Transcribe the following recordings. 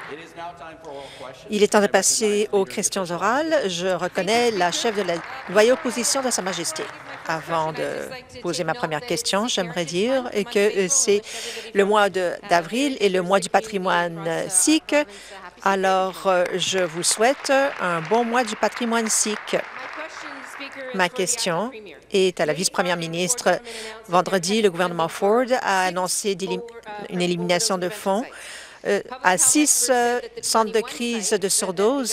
Il est temps de passer aux questions orales. Je reconnais la chef de la loyale opposition de Sa Majesté. Avant de poser ma première question, j'aimerais dire que c'est le mois d'avril et le mois du patrimoine sikh. Alors, je vous souhaite un bon mois du patrimoine sikh. Ma question est à la vice-première ministre. Vendredi, le gouvernement Ford a annoncé une élimination de fonds à 6 centres de crise de surdose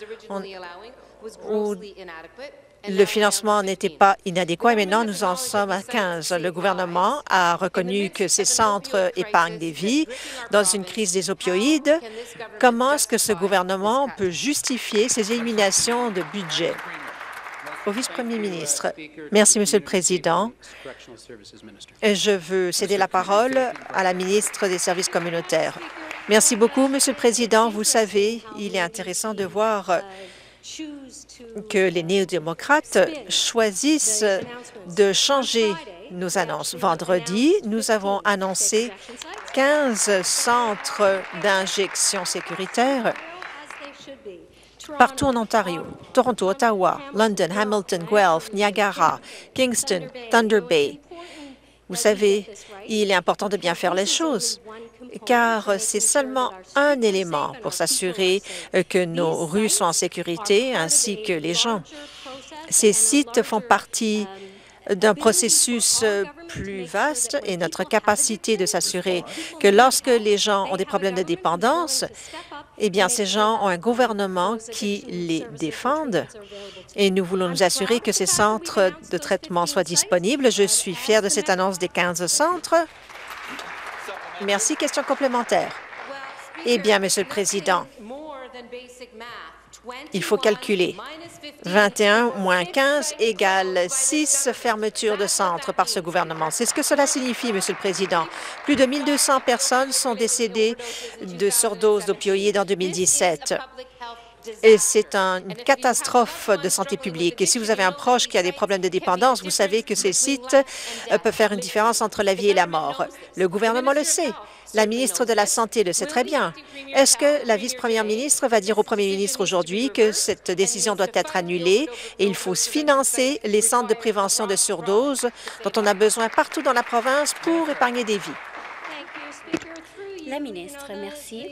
où le financement n'était pas inadéquat et maintenant nous en sommes à 15. Le gouvernement a reconnu que ces centres épargnent des vies dans une crise des opioïdes. Comment est-ce que ce gouvernement peut justifier ces éliminations de budget? Au vice-premier ministre. Merci, Monsieur le Président. Je veux céder la parole à la ministre des Services communautaires. Merci beaucoup, Monsieur le Président. Vous savez, il est intéressant de voir que les néo-démocrates choisissent de changer nos annonces. Vendredi, nous avons annoncé 15 centres d'injection sécuritaire partout en Ontario, Toronto, Ottawa, London, Hamilton, Guelph, Niagara, Kingston, Thunder Bay. Vous savez, il est important de bien faire les choses, car c'est seulement un élément pour s'assurer que nos rues sont en sécurité, ainsi que les gens. Ces sites font partie d'un processus plus vaste et notre capacité de s'assurer que lorsque les gens ont des problèmes de dépendance, eh bien, ces gens ont un gouvernement qui les défende et nous voulons nous assurer que ces centres de traitement soient disponibles. Je suis fière de cette annonce des 15 centres. Merci. Question complémentaire. Eh bien, Monsieur le Président, il faut calculer. 21 moins 15 égale 6 fermetures de centres par ce gouvernement. C'est ce que cela signifie, Monsieur le Président. Plus de 1 200 personnes sont décédées de surdose d'opioïdes en 2017. Et c'est une catastrophe de santé publique. Et si vous avez un proche qui a des problèmes de dépendance, vous savez que ces sites peuvent faire une différence entre la vie et la mort. Le gouvernement le sait. La ministre de la Santé le sait très bien. Est-ce que la vice-première ministre va dire au premier ministre aujourd'hui que cette décision doit être annulée et il faut financer les centres de prévention de surdose dont on a besoin partout dans la province pour épargner des vies? La ministre, merci.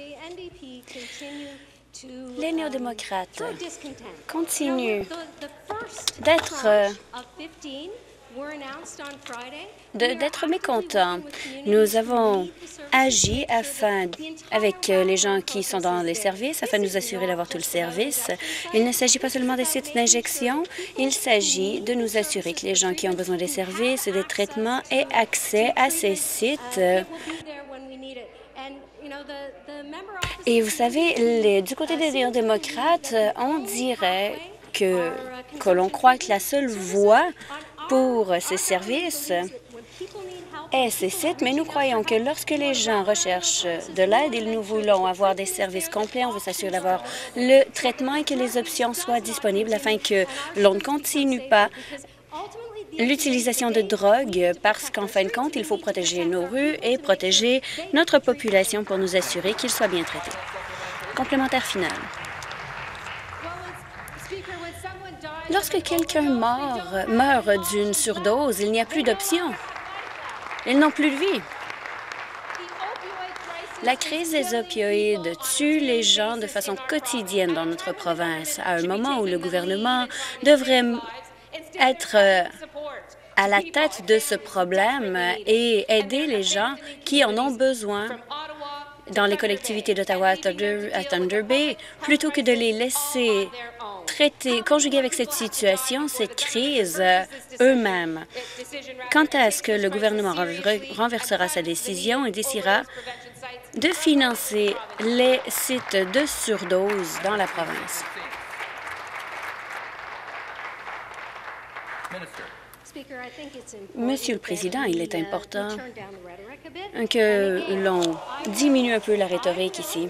Les néo-démocrates continuent d'être mécontents. Nous avons agi avec les gens qui sont dans les services afin de nous assurer d'avoir tout le service. Il ne s'agit pas seulement des sites d'injection, il s'agit de nous assurer que les gens qui ont besoin des services et des traitements aient accès à ces sites. Et vous savez, du côté des néo-démocrates, on dirait que l'on croit que la seule voie pour ces services est ces sites, mais nous croyons que lorsque les gens recherchent de l'aide et nous voulons avoir des services complets, on veut s'assurer d'avoir le traitement et que les options soient disponibles afin que l'on ne continue pas l'utilisation de drogue parce qu'en fin de compte, il faut protéger nos rues et protéger notre population pour nous assurer qu'ils soient bien traités. Complémentaire final. Lorsque quelqu'un meurt d'une surdose, il n'y a plus d'options. Ils n'ont plus de vie. La crise des opioïdes tue les gens de façon quotidienne dans notre province, à un moment où le gouvernement devrait être à la tête de ce problème et aider les gens qui en ont besoin dans les collectivités d'Ottawa à Thunder Bay, plutôt que de les laisser conjuguer avec cette situation, cette crise eux-mêmes. Quand est-ce que le gouvernement renversera sa décision et décidera de financer les sites de surdose dans la province? Monsieur le Président, il est important que l'on diminue un peu la rhétorique ici.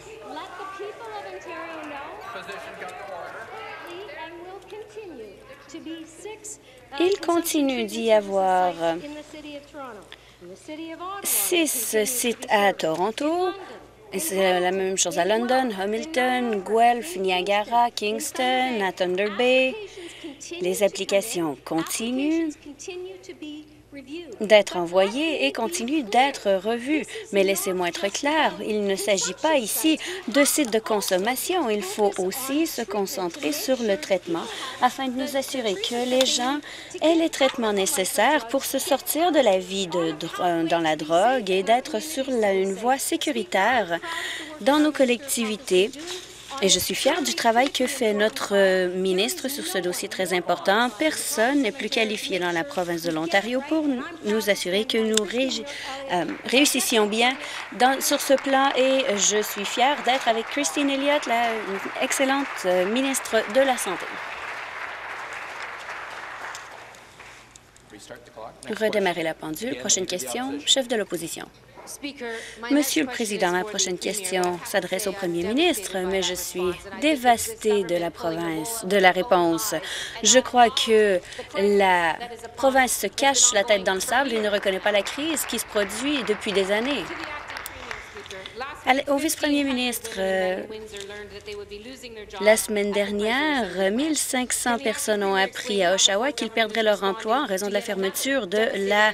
Il continue d'y avoir 6 sites à Toronto, Et c'est la même chose à London, Hamilton, Guelph, Niagara, Kingston, à Thunder Bay. Les applications continuent d'être envoyées et continuent d'être revues. Mais laissez-moi être clair, il ne s'agit pas ici de sites de consommation. Il faut aussi se concentrer sur le traitement afin de nous assurer que les gens aient les traitements nécessaires pour se sortir de la vie dans la drogue et d'être sur une voie sécuritaire dans nos collectivités. Et je suis fière du travail que fait notre ministre sur ce dossier très important. Personne n'est plus qualifié dans la province de l'Ontario pour nous assurer que nous réussissions bien sur ce plan. Et je suis fière d'être avec Christine Elliott, la excellente ministre de la Santé. Redémarrer la pendule. Prochaine question, chef de l'opposition. Monsieur le Président, ma prochaine question s'adresse au Premier ministre, mais je suis dévastée de la réponse. Je crois que la province se cache la tête dans le sable et ne reconnaît pas la crise qui se produit depuis des années. Au vice-premier ministre, la semaine dernière, 1500 personnes ont appris à Oshawa qu'ils perdraient leur emploi en raison de la fermeture de la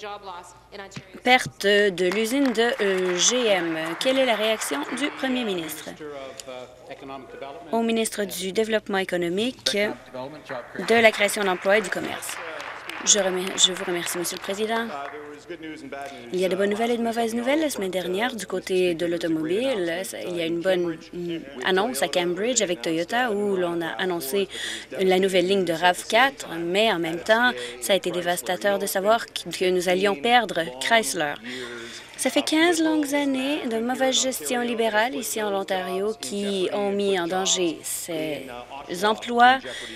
perte de l'usine de GM. Quelle est la réaction du premier ministre? Au ministre du Développement économique, de la création d'emplois et du commerce. Je vous remercie, Monsieur le Président. Il y a de bonnes nouvelles et de mauvaises nouvelles. La semaine dernière, du côté de l'automobile, il y a une bonne annonce à Cambridge avec Toyota où l'on a annoncé la nouvelle ligne de RAV4, mais en même temps, ça a été dévastateur de savoir que nous allions perdre Chrysler. Ça fait 15 longues années de mauvaise gestion libérale ici en Ontario qui ont mis en danger ces emplois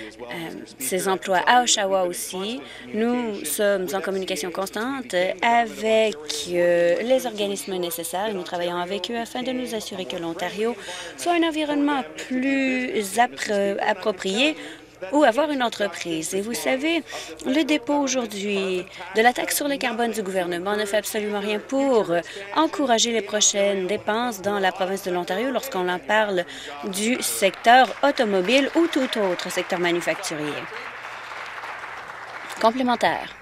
à Oshawa aussi. Nous sommes en communication constante avec les organismes nécessaires et nous travaillons avec eux afin de nous assurer que l'Ontario soit un environnement plus approprié ou avoir une entreprise. Et vous savez, le dépôt aujourd'hui de la taxe sur le carbone du gouvernement ne fait absolument rien pour encourager les prochaines dépenses dans la province de l'Ontario lorsqu'on en parle du secteur automobile ou tout autre secteur manufacturier. Complémentaire.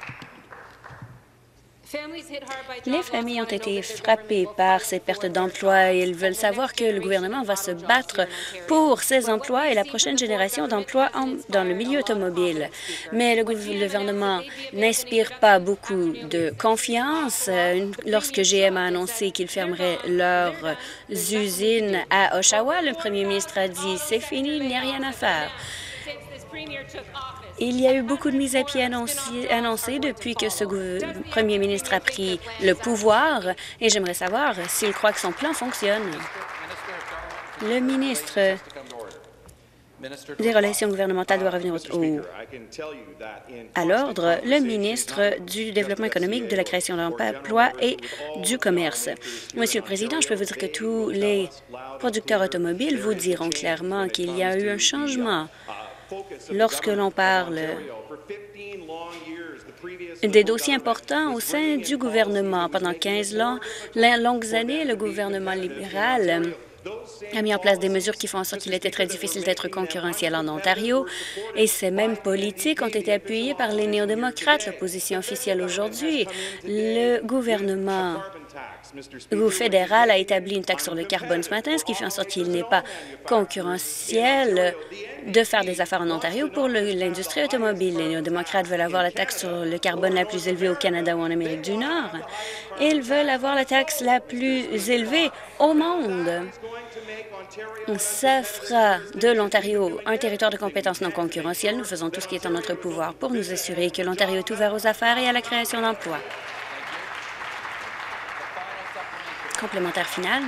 Les familles ont été frappées par ces pertes d'emplois et ils veulent savoir que le gouvernement va se battre pour ces emplois et la prochaine génération d'emplois dans le milieu automobile. Mais le gouvernement n'inspire pas beaucoup de confiance. Lorsque GM a annoncé qu'il fermerait leurs usines à Oshawa, le premier ministre a dit « c'est fini, il n'y a rien à faire ». Il y a eu beaucoup de mises à pied annoncées depuis que ce premier ministre a pris le pouvoir et j'aimerais savoir s'il croit que son plan fonctionne. Le ministre des Relations gouvernementales doit revenir à l'ordre. Le ministre du Développement économique, de la création d'emplois et du commerce. Monsieur le Président, je peux vous dire que tous les producteurs automobiles vous diront clairement qu'il y a eu un changement. Lorsque l'on parle des dossiers importants au sein du gouvernement, pendant 15 longues années, le gouvernement libéral a mis en place des mesures qui font en sorte qu'il était très difficile d'être concurrentiel en Ontario et ces mêmes politiques ont été appuyées par les néo-démocrates, l'opposition officielle aujourd'hui. Le gouvernement fédéral a établi une taxe sur le carbone ce matin, ce qui fait en sorte qu'il n'est pas concurrentiel de faire des affaires en Ontario pour l'industrie automobile. Les néo-démocrates veulent avoir la taxe sur le carbone la plus élevée au Canada ou en Amérique du Nord. Ils veulent avoir la taxe la plus élevée au monde. Ça fera de l'Ontario un territoire de compétences non concurrentielles. Nous faisons tout ce qui est en notre pouvoir pour nous assurer que l'Ontario est ouvert aux affaires et à la création d'emplois. Complémentaire final.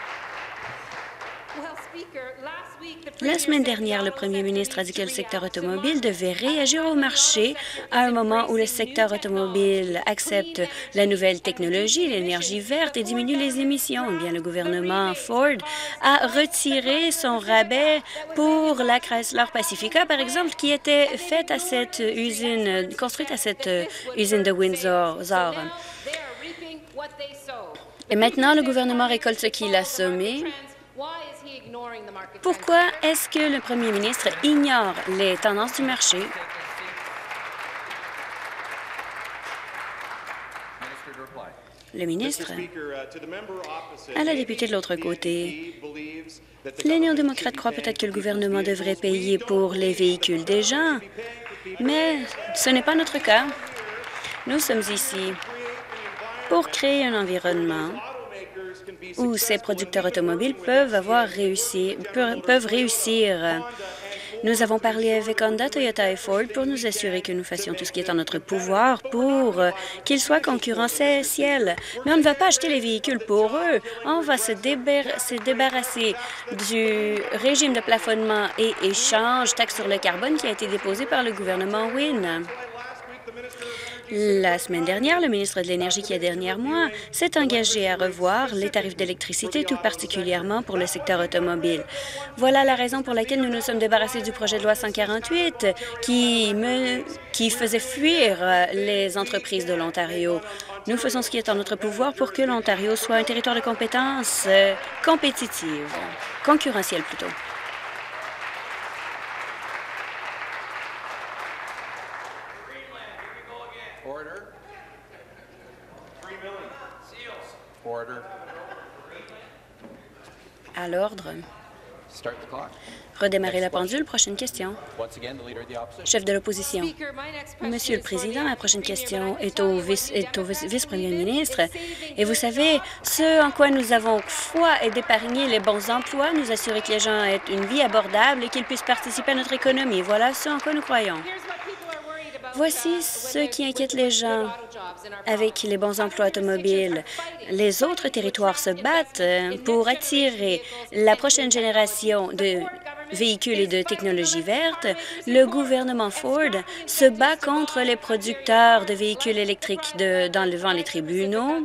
La semaine dernière, le premier ministre a dit que le secteur automobile devait réagir au marché à un moment où le secteur automobile accepte la nouvelle technologie, l'énergie verte et diminue les émissions. Eh bien, le gouvernement Ford a retiré son rabais pour la Chrysler Pacifica, par exemple, qui était faite à cette construite à cette usine de Windsor. Et maintenant, le gouvernement récolte ce qu'il a semé. Pourquoi est-ce que le premier ministre ignore les tendances du marché? Le ministre, à la députée de l'autre côté, les néo-démocrates croient peut-être que le gouvernement devrait payer pour les véhicules des gens, mais ce n'est pas notre cas. Nous sommes ici pour créer un environnement où ces producteurs automobiles peuvent réussir. Nous avons parlé avec Honda, Toyota et Ford pour nous assurer que nous fassions tout ce qui est en notre pouvoir pour qu'ils soient concurrentiels. Mais on ne va pas acheter les véhicules pour eux. On va se débarrasser du régime de plafonnement et échange, taxe sur le carbone qui a été déposé par le gouvernement Wynne. La semaine dernière, le ministre de l'Énergie, qui est derrière moi, s'est engagé à revoir les tarifs d'électricité, tout particulièrement pour le secteur automobile. Voilà la raison pour laquelle nous nous sommes débarrassés du projet de loi 148 qui faisait fuir les entreprises de l'Ontario. Nous faisons ce qui est en notre pouvoir pour que l'Ontario soit un territoire de compétences concurrentiel plutôt. À l'ordre. Redémarrer la pendule. Prochaine question. Chef de l'opposition. Monsieur le Président, ma prochaine question est au vice-premier ministre. Et vous savez, ce en quoi nous avons foi est d'épargner les bons emplois, nous assurer que les gens aient une vie abordable et qu'ils puissent participer à notre économie. Voilà ce en quoi nous croyons. Voici ce qui inquiète les gens avec les bons emplois automobiles. Les autres territoires se battent pour attirer la prochaine génération de véhicules et de technologies vertes. Le gouvernement Ford se bat contre les producteurs de véhicules électriques devant les tribunaux.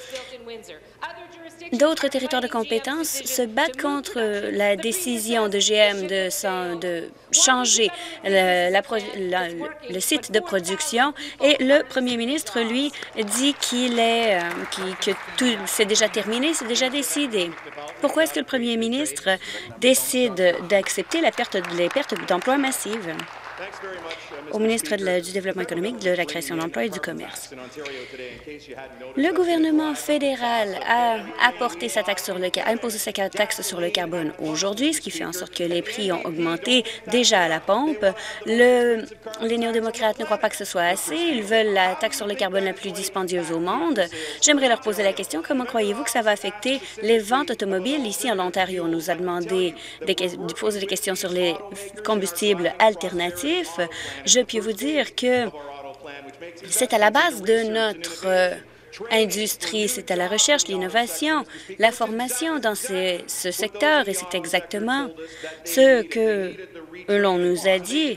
D'autres territoires de compétences se battent contre la décision de GM de changer le site de production et le premier ministre, lui, dit que tout c'est déjà terminé, c'est déjà décidé. Pourquoi est-ce que le premier ministre décide d'accepter les pertes d'emplois massives? Au ministre du Développement économique, de la création d'emplois et du commerce. Le gouvernement fédéral a imposé sa taxe sur le carbone aujourd'hui, ce qui fait en sorte que les prix ont augmenté déjà à la pompe. Les néo-démocrates ne croient pas que ce soit assez. Ils veulent la taxe sur le carbone la plus dispendieuse au monde. J'aimerais leur poser la question, comment croyez-vous que ça va affecter les ventes automobiles ici en Ontario? On nous a demandé de poser des questions sur les combustibles alternatifs. Je peux vous dire que c'est à la base de notre industrie, c'est à la recherche, l'innovation, la formation dans ce secteur, et c'est exactement ce que l'on nous a dit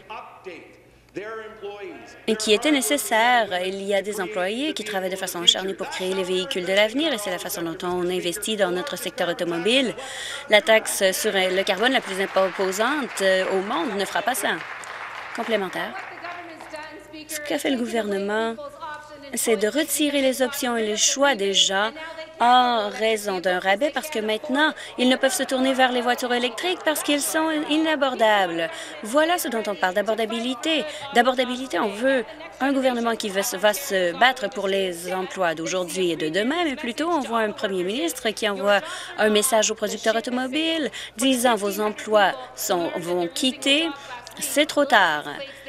et qui était nécessaire. Il y a des employés qui travaillent de façon acharnée pour créer les véhicules de l'avenir et c'est la façon dont on investit dans notre secteur automobile. La taxe sur le carbone la plus imposante au monde ne fera pas ça. Complémentaire. Ce qu'a fait le gouvernement, c'est de retirer les options et les choix des gens en raison d'un rabais parce que maintenant, ils ne peuvent se tourner vers les voitures électriques parce qu'ils sont inabordables. Voilà ce dont on parle, d'abordabilité. D'abordabilité, on veut un gouvernement qui va se battre pour les emplois d'aujourd'hui et de demain, mais plutôt on voit un premier ministre qui envoie un message aux producteurs automobiles disant vos emplois vont quitter. C'est trop tard.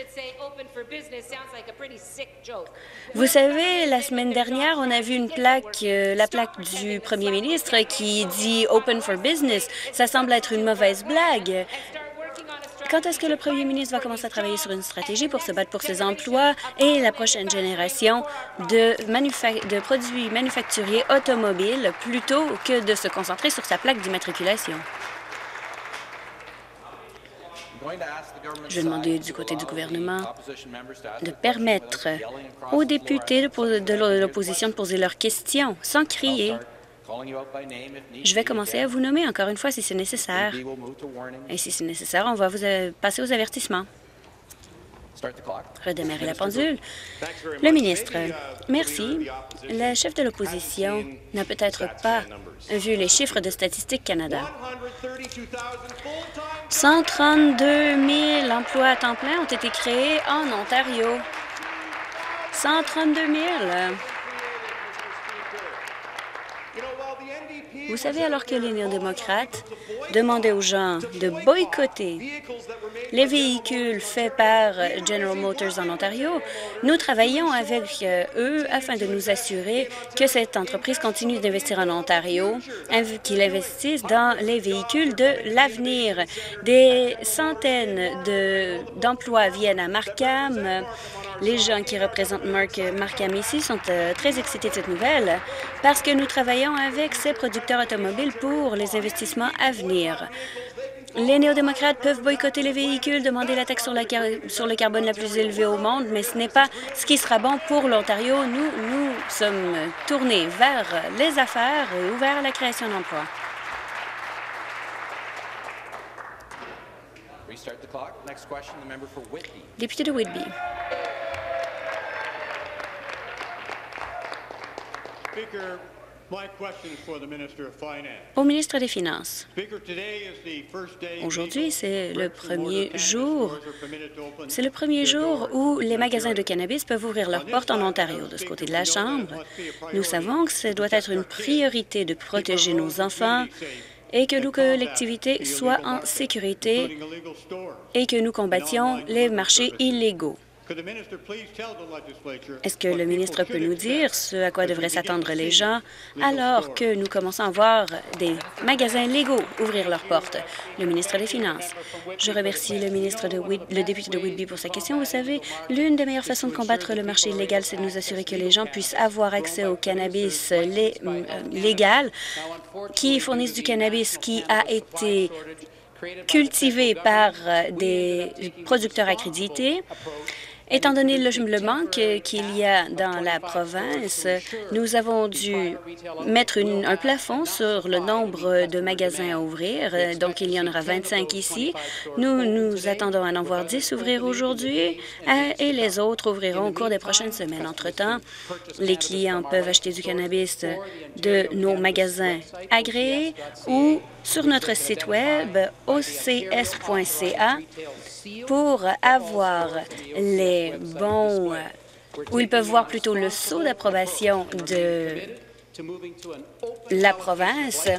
Vous savez, la semaine dernière, on a vu une plaque, la plaque du premier ministre qui dit « Open for Business ». Ça semble être une mauvaise blague. Quand est-ce que le premier ministre va commencer à travailler sur une stratégie pour se battre pour ses emplois et la prochaine génération de produits manufacturiers automobiles plutôt que de se concentrer sur sa plaque d'immatriculation? Je vais demander du côté du gouvernement de permettre aux députés de l'opposition de poser leurs questions sans crier. Je vais commencer à vous nommer encore une fois si c'est nécessaire. Et si c'est nécessaire, on va vous passer aux avertissements. Redémarrer la pendule. Le ministre, merci. La chef de l'opposition n'a peut-être pas vu les chiffres de Statistique Canada. 132 000 emplois à temps plein ont été créés en Ontario. 132 000. Vous savez, alors que les néo-démocrates demandaient aux gens de boycotter les véhicules faits par General Motors en Ontario, nous travaillons avec eux afin de nous assurer que cette entreprise continue d'investir en Ontario, qu'ils investissent dans les véhicules de l'avenir. Des centaines d'emplois viennent à Markham. Les gens qui représentent Markham ici sont très excités de cette nouvelle parce que nous travaillons avec ces producteurs automobiles pour les investissements à venir. Les néo-démocrates peuvent boycotter les véhicules, demander la taxe sur le carbone la plus élevée au monde, mais ce n'est pas ce qui sera bon pour l'Ontario. Nous sommes tournés vers les affaires et vers la création d'emplois. Député de Whitby. Au ministre des Finances. Aujourd'hui, c'est le premier jour où les magasins de cannabis peuvent ouvrir leurs portes en Ontario. De ce côté de la Chambre, nous savons que ce doit être une priorité de protéger nos enfants et que nos collectivités soient en sécurité et que nous combattions les marchés illégaux. Est-ce que le ministre peut nous dire ce à quoi devraient s'attendre les gens alors que nous commençons à voir des magasins légaux ouvrir leurs portes? Le ministre des Finances. Je remercie le député de Whitby pour sa question. Vous savez, l'une des meilleures façons de combattre le marché illégal, c'est de nous assurer que les gens puissent avoir accès au cannabis légal qui fournissent du cannabis qui a été cultivé par des producteurs accrédités. Étant donné le manque qu'il y a dans la province, nous avons dû mettre un plafond sur le nombre de magasins à ouvrir. Donc, il y en aura 25 ici. Nous attendons à en voir 10 ouvrir aujourd'hui et les autres ouvriront au cours des prochaines semaines. Entre-temps, les clients peuvent acheter du cannabis de nos magasins agréés ou sur notre site web ocs.ca pour avoir les bons, où ils peuvent voir plutôt le sceau d'approbation de la province.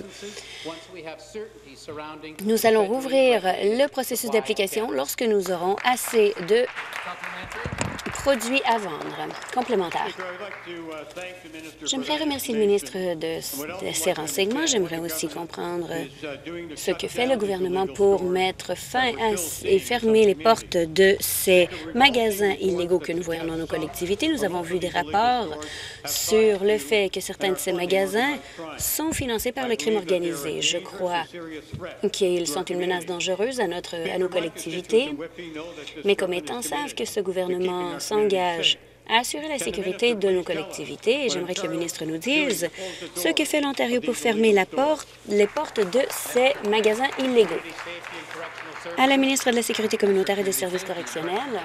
Nous allons rouvrir le processus d'application lorsque nous aurons assez de produits à vendre complémentaires. J'aimerais remercier le ministre de ces renseignements. J'aimerais aussi comprendre ce que fait le gouvernement pour mettre fin et fermer les portes de ces magasins illégaux que nous voyons dans nos collectivités. Nous avons vu des rapports sur le fait que certains de ces magasins sont financés par le crime organisé. Je crois qu'ils sont une menace dangereuse à nos collectivités. Mes commettants savent que ce gouvernement s'engage à assurer la sécurité de nos collectivités et j'aimerais que le ministre nous dise ce que fait l'Ontario pour fermer les portes de ces magasins illégaux. À la ministre de la Sécurité communautaire et des services correctionnels.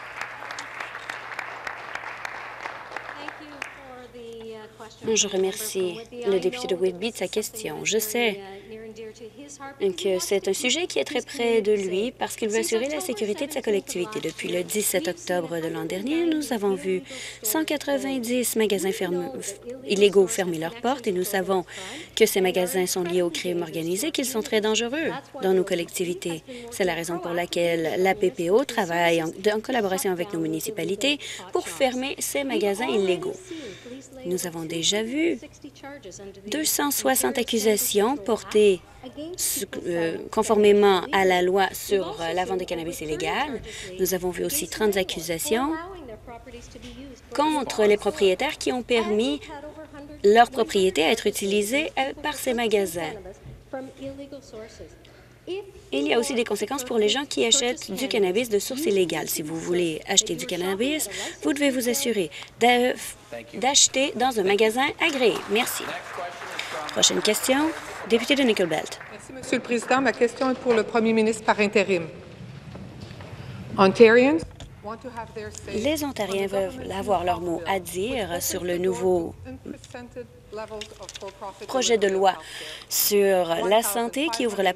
Je remercie le député de Whitby de sa question. Je sais que c'est un sujet qui est très près de lui parce qu'il veut assurer la sécurité de sa collectivité. Depuis le 17 octobre de l'an dernier, nous avons vu 190 magasins illégaux fermer leurs portes et nous savons que ces magasins sont liés au crime organisé, qu'ils sont très dangereux dans nos collectivités. C'est la raison pour laquelle la PPO travaille en collaboration avec nos municipalités pour fermer ces magasins illégaux. Nous avons déjà vu 260 accusations portées conformément à la loi sur la vente de cannabis illégal. Nous avons vu aussi 30 accusations contre les propriétaires qui ont permis leur propriété à être utilisée par ces magasins. Il y a aussi des conséquences pour les gens qui achètent du cannabis de source illégale. Si vous voulez acheter du cannabis, vous devez vous assurer d'acheter dans un magasin agréé. Merci. Prochaine question, député de Nickel Belt. Merci, Monsieur le Président. Ma question est pour le Premier ministre par intérim. Ontarians. Les Ontariens veulent avoir leur mot à dire sur le nouveau projet de loi sur la santé qui ouvre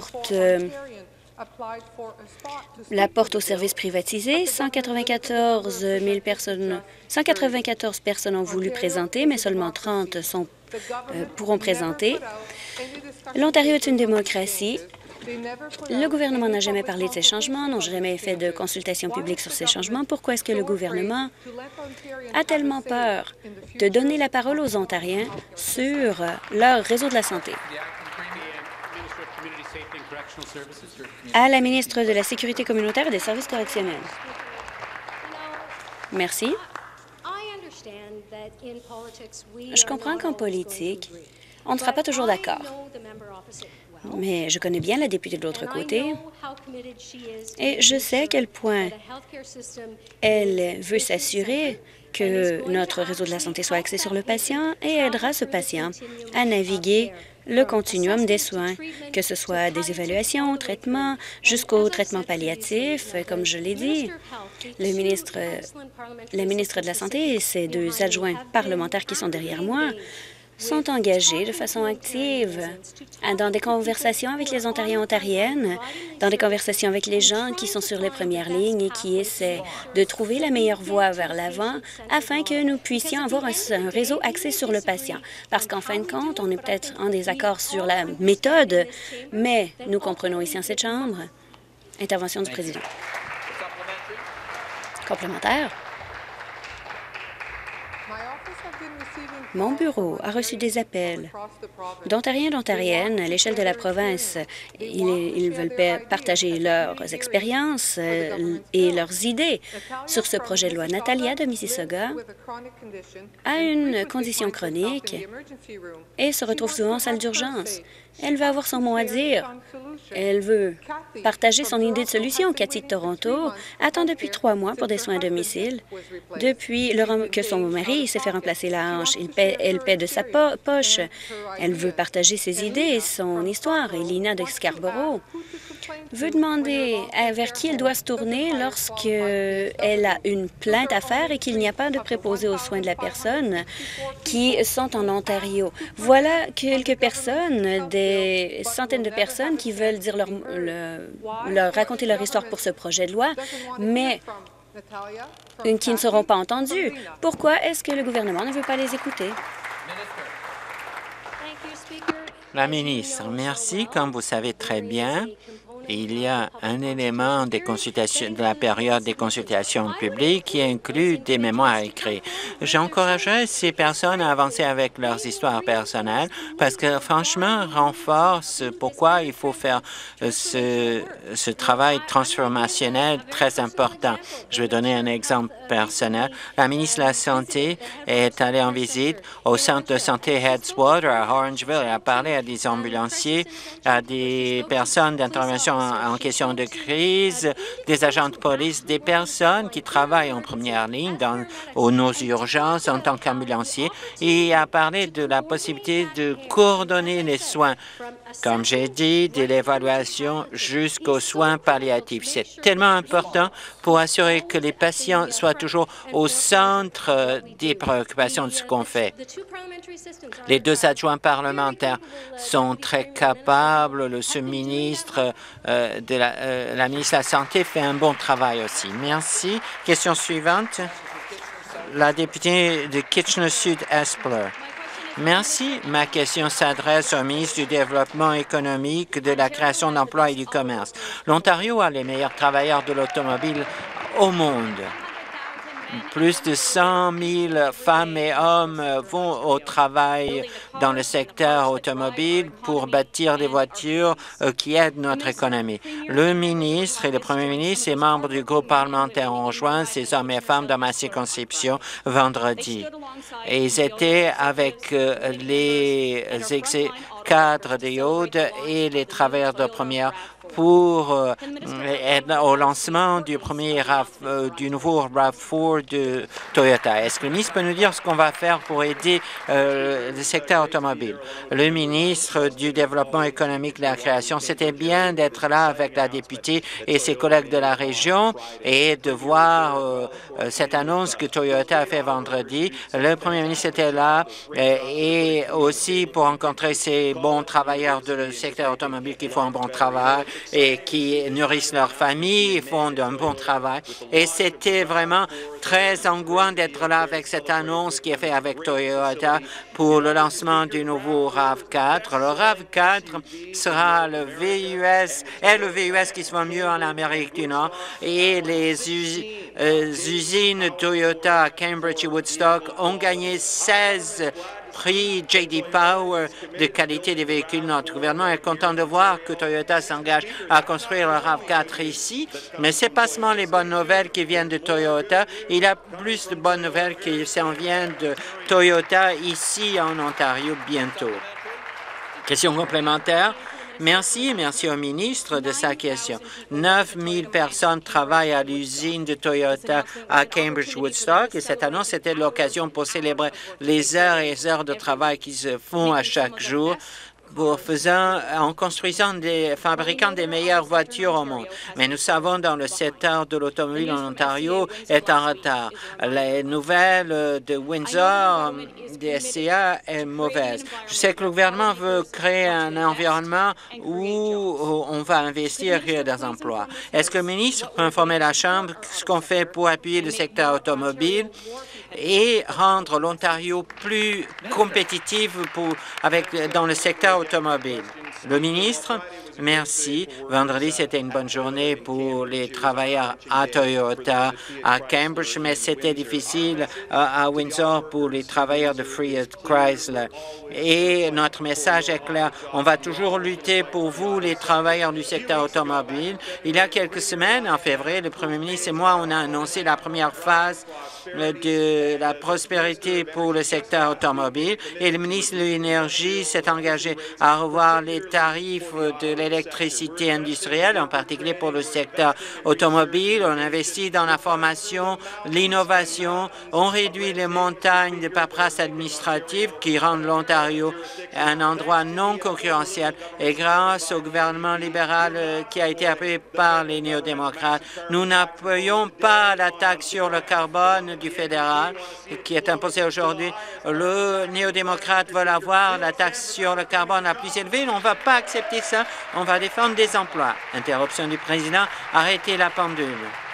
la porte aux services privatisés. 194 personnes ont voulu présenter, mais seulement 30 pourront présenter. L'Ontario est une démocratie. Le gouvernement n'a jamais parlé de ces changements, n'a jamais fait de consultation publique sur ces changements. Pourquoi est-ce que le gouvernement a tellement peur de donner la parole aux Ontariens sur leur réseau de la santé? À la ministre de la Sécurité communautaire et des services correctionnels. Merci. Je comprends qu'en politique, on ne sera pas toujours d'accord. Mais je connais bien la députée de l'autre côté et je sais à quel point elle veut s'assurer que notre réseau de la santé soit axé sur le patient et aidera ce patient à naviguer le continuum des soins, que ce soit des évaluations, traitements, jusqu'au traitement palliatif, comme je l'ai dit. La ministre de la Santé et ses deux adjoints parlementaires qui sont derrière moi sont engagés de façon active dans des conversations avec les Ontariens et Ontariennes, dans des conversations avec les gens qui sont sur les premières lignes et qui essaient de trouver la meilleure voie vers l'avant afin que nous puissions avoir un réseau axé sur le patient. Parce qu'en fin de compte, on est peut-être en désaccord sur la méthode, mais nous comprenons ici en cette Chambre. Intervention du président. Complémentaire. Mon bureau a reçu des appels d'Ontariens et d'Ontariennes à l'échelle de la province. Ils veulent partager leurs expériences et leurs idées sur ce projet de loi. Natalia de Mississauga a une condition chronique et se retrouve souvent en salle d'urgence. Elle va avoir son mot à dire. Elle veut partager son idée de solution. Cathy de Toronto attend depuis 3 mois pour des soins à domicile. Depuis que son mari s'est fait remplacer la hanche, elle paie de sa poche. Elle veut partager ses idées et son histoire. Et Lina de Scarborough veut demander vers qui elle doit se tourner lorsqu'elle a une plainte à faire et qu'il n'y a pas de préposé aux soins de la personne qui sont en Ontario. Voilà quelques personnes, des centaines de personnes qui veulent dire raconter leur histoire pour ce projet de loi, mais qui ne seront pas entendues. Pourquoi est-ce que le gouvernement ne veut pas les écouter? La ministre, merci. Comme vous savez très bien, il y a un élément des consultations, de la période des consultations publiques qui inclut des mémoires écrits. J'encouragerais ces personnes à avancer avec leurs histoires personnelles parce que, franchement, renforce pourquoi il faut faire ce travail transformationnel très important. Je vais donner un exemple personnel. La ministre de la Santé est allée en visite au centre de santé Headswater à Orangeville. Elle a parlé à des ambulanciers, à des personnes d'intervention en question de crise, des agents de police, des personnes qui travaillent en première ligne dans nos urgences en tant qu'ambulanciers et a parlé de la possibilité de coordonner les soins, comme j'ai dit, de l'évaluation jusqu'aux soins palliatifs. C'est tellement important pour assurer que les patients soient toujours au centre des préoccupations de ce qu'on fait. Les deux adjoints parlementaires sont très capables. Le sous-ministre la ministre de la Santé fait un bon travail aussi. Merci. Question suivante. La députée de Kitchener-Sud-Espler. Merci. Ma question s'adresse au ministre du Développement économique, de la création d'emplois et du commerce. L'Ontario a les meilleurs travailleurs de l'automobile au monde. Plus de 100 000 femmes et hommes vont au travail dans le secteur automobile pour bâtir des voitures qui aident notre économie. Le ministre et le premier ministre et membres du groupe parlementaire ont rejoint ces hommes et femmes dans ma circonscription vendredi. Et ils étaient avec cadres de Yode et les travailleurs de première pour au lancement du du nouveau RAV4 de Toyota. Est-ce que le ministre peut nous dire ce qu'on va faire pour aider le secteur automobile? Le ministre du Développement économique et de la création, c'était bien d'être là avec la députée et ses collègues de la région et de voir cette annonce que Toyota a fait vendredi. Le premier ministre était là et aussi pour rencontrer ces bons travailleurs du secteur automobile qui font un bon travail et qui nourrissent leur famille, font un bon travail. Et c'était vraiment très angoissant d'être là avec cette annonce qui est faite avec Toyota pour le lancement du nouveau RAV4. Le RAV4 sera le VUS qui se vend mieux en Amérique du Nord et les usines Toyota à Cambridge et Woodstock ont gagné 16 prix J.D. Power de qualité des véhicules. Notre gouvernement est content de voir que Toyota s'engage à construire le RAV4 ici, mais ce n'est pas seulement les bonnes nouvelles qui viennent de Toyota. Il y a plus de bonnes nouvelles qui s'en viennent de Toyota ici en Ontario bientôt. Question complémentaire. Merci au ministre de sa question. 9 000 personnes travaillent à l'usine de Toyota à Cambridge-Woodstock et cette annonce était l'occasion pour célébrer les heures et les heures de travail qui se font à chaque jour en fabriquant des meilleures voitures au monde. Mais nous savons dans le secteur de l'automobile en Ontario est en retard. Les nouvelles de Windsor, des SCA, est mauvaise. Je sais que le gouvernement veut créer un environnement où on va investir et créer des emplois. Est-ce que le ministre peut informer la Chambre ce qu'on fait pour appuyer le secteur automobile et rendre l'Ontario plus compétitif dans le secteur automobile? Le ministre, merci. Vendredi, c'était une bonne journée pour les travailleurs à Toyota, à Cambridge, mais c'était difficile à Windsor pour les travailleurs de Fiat Chrysler. Et notre message est clair. On va toujours lutter pour vous, les travailleurs du secteur automobile. Il y a quelques semaines, en février, le premier ministre et moi, on a annoncé la première phase de la prospérité pour le secteur automobile et le ministre de l'Énergie s'est engagé à revoir les tarifs de l'électricité industrielle, en particulier pour le secteur automobile. On investit dans la formation, l'innovation, on réduit les montagnes de paperasse administrative qui rendent l'Ontario un endroit non concurrentiel et grâce au gouvernement libéral qui a été appuyé par les néo-démocrates, nous n'appuyons pas la taxe sur le carbone du fédéral qui est imposée aujourd'hui. Le néo-démocrate veut avoir la taxe sur le carbone la plus élevée. On ne va pas accepter ça. On va défendre des emplois. Interruption du président. Arrêtez la pendule.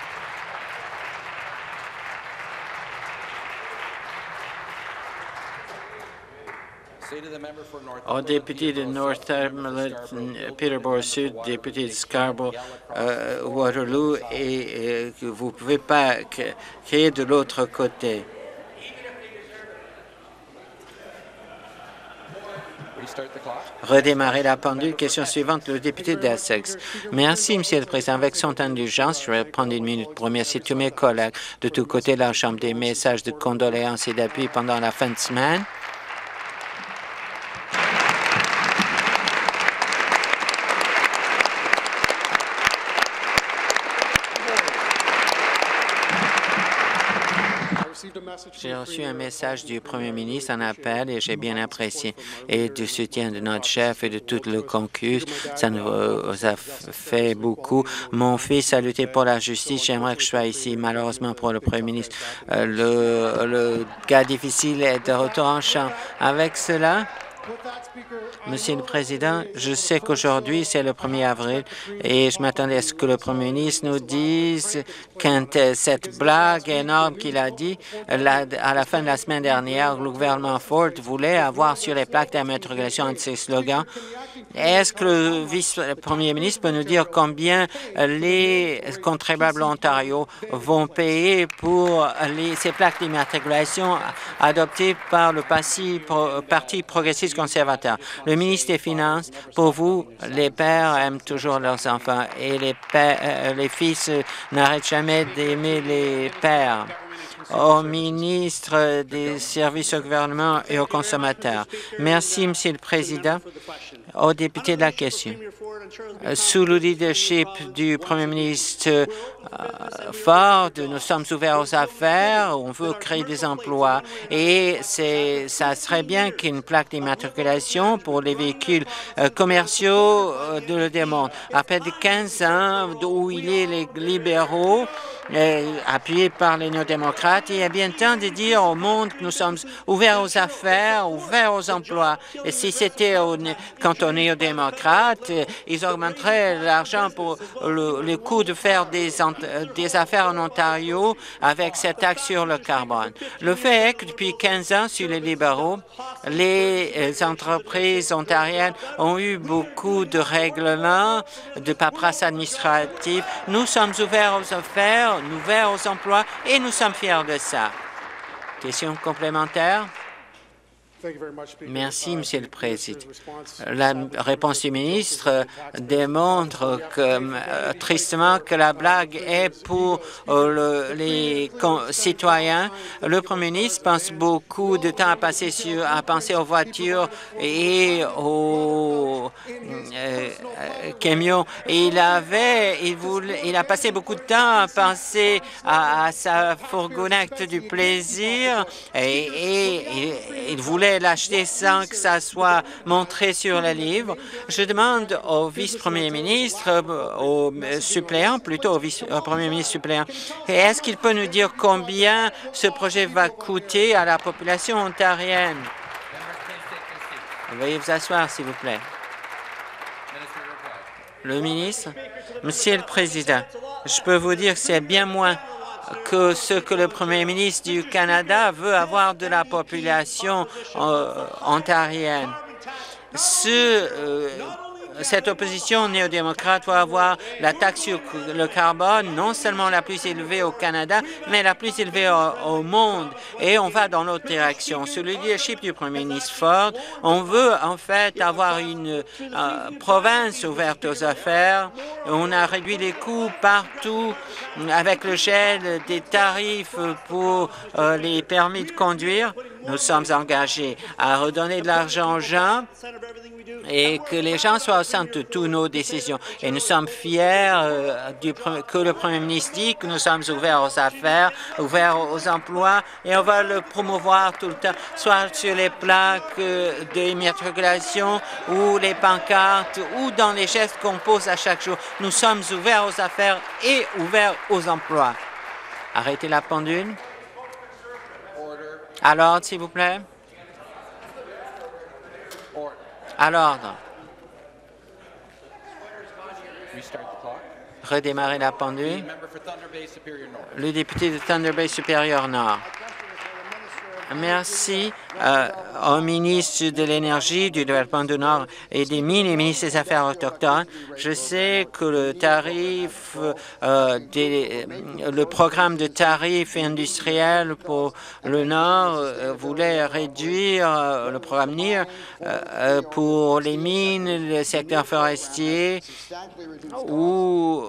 Au député de Northumberland, Peterborough Sud, député de Scarborough, Waterloo, et que vous ne pouvez pas créer de l'autre côté. Redémarrer la pendule. Question suivante, le député d'Essex. Merci, Monsieur le Président. Avec son temps d'urgence, je vais prendre une minute pour remercier tous mes collègues de tous côtés de la Chambre des messages de condoléances et d'appui pendant la fin de semaine. J'ai reçu un message du Premier ministre, un appel, et j'ai bien apprécié, et du soutien de notre chef et de tout le caucus. Ça nous a fait beaucoup. Mon fils a lutté pour la justice. J'aimerais que je sois ici. Malheureusement pour le Premier ministre, le cas difficile est de retour en champ. Avec cela, Monsieur le Président, je sais qu'aujourd'hui, c'est le 1er avril et je m'attendais à ce que le Premier ministre nous dise quand cette blague énorme qu'il a dit à la fin de la semaine dernière, le gouvernement Ford voulait avoir sur les plaques d'immatriculation un de ses slogans. Est-ce que le vice-premier ministre peut nous dire combien les contribuables Ontario vont payer pour ces plaques d'immatriculation adoptées par le Parti progressiste conservateur? Le ministre des Finances, pour vous, les pères aiment toujours leurs enfants et les fils n'arrêtent jamais d'aimer les pères. au ministre des Services au gouvernement et aux consommateurs. Merci, Monsieur le Président. Aux députés de la question. Sous le leadership du Premier ministre Ford, nous sommes ouverts aux affaires, on veut créer des emplois et ça serait bien qu'une plaque d'immatriculation pour les véhicules commerciaux le démontre. Après 15 ans où il est les libéraux, appuyés par les néo-démocrates, il est bien temps de dire au monde que nous sommes ouverts aux affaires, ouverts aux emplois. Et si c'était quand on est aux démocrates, ils augmenteraient l'argent pour le coût de faire des affaires en Ontario avec cette taxe sur le carbone. Le fait est que depuis 15 ans, sur les libéraux, les entreprises ontariennes ont eu beaucoup de règlements, de paperasse administrative. Nous sommes ouverts aux affaires, ouverts aux emplois et nous sommes fiers de ça. Question complémentaire? Merci, Monsieur le Président. La réponse du ministre démontre tristement que la blague est pour les citoyens. Le Premier ministre passe beaucoup de temps à penser aux voitures et aux camions. Il a passé beaucoup de temps à penser à sa fourgonnette du plaisir et il voulait l'acheter sans que ça soit montré sur le livre. Je demande au vice-premier ministre, au suppléant, plutôt au premier ministre suppléant, est-ce qu'il peut nous dire combien ce projet va coûter à la population ontarienne? Veuillez vous asseoir, s'il vous plaît. Le ministre. Monsieur le Président, je peux vous dire que c'est bien moins que ce que le Premier ministre du Canada veut avoir de la population ontarienne. Cette opposition néo-démocrate va avoir la taxe sur le carbone, non seulement la plus élevée au Canada, mais la plus élevée au monde. Et on va dans l'autre direction. Sous le leadership du Premier ministre Ford, on veut en fait avoir une province ouverte aux affaires. On a réduit les coûts partout avec le gel des tarifs pour les permis de conduire. Nous sommes engagés à redonner de l'argent aux gens et que les gens soient au centre de toutes nos décisions. Et nous sommes fiers que le Premier ministre dit que nous sommes ouverts aux affaires, ouverts aux emplois, et on va le promouvoir tout le temps, soit sur les plaques d'immatriculation ou les pancartes ou dans les gestes qu'on pose à chaque jour. Nous sommes ouverts aux affaires et ouverts aux emplois. Arrêtez la pendule. À l'ordre, s'il vous plaît. À l'ordre. Redémarrer la pendule. Le député de Thunder Bay Supérieur Nord. Merci au ministre de l'Énergie, du Développement du Nord et des Mines et ministre des Affaires autochtones. Je sais que le tarif, le programme de tarifs industriels pour le Nord voulait réduire le programme NIR pour les mines, le secteur forestier ou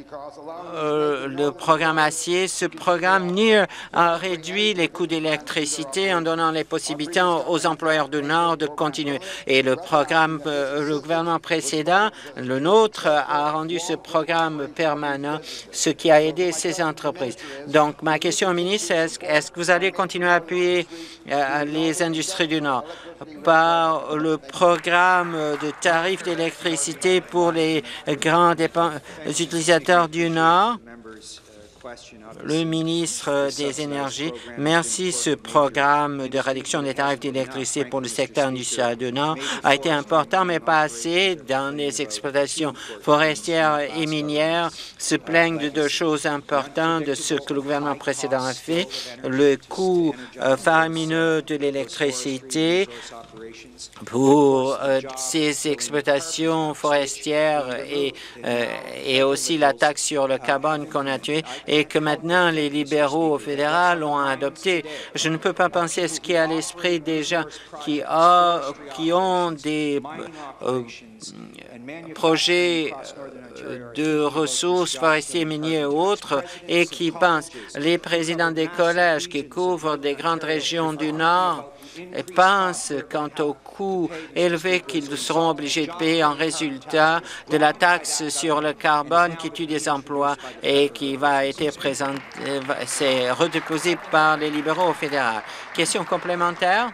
le programme acier. Ce programme NIR a réduit les coûts d'électricité en donnant les possibilités aux employeurs du Nord de continuer. Et le programme, le gouvernement précédent, le nôtre, a rendu ce programme permanent, ce qui a aidé ces entreprises. Donc, ma question au ministre, est-ce que vous allez continuer à appuyer les industries du Nord par le programme de tarifs d'électricité pour les grands utilisateurs du Nord? Le ministre des Énergies, merci. Ce programme de réduction des tarifs d'électricité pour le secteur industriel du Nord a été important, mais pas assez. Dans les exploitations forestières et minières se plaignent de deux choses importantes de ce que le gouvernement précédent a fait. Le coût faramineux de l'électricité pour ces exploitations forestières et aussi la taxe sur le carbone qu'on a tué et que maintenant les libéraux au fédéral ont adopté. Je ne peux pas penser à ce qui est à l'esprit des gens qui ont des projets de ressources forestières, minières et autres et qui pensent, les présidents des collèges qui couvrent des grandes régions du Nord et pensent quant au coût élevé qu'ils seront obligés de payer en résultat de la taxe sur le carbone qui tue des emplois et qui va être c'est redéposé par les libéraux au fédéral. Question complémentaire?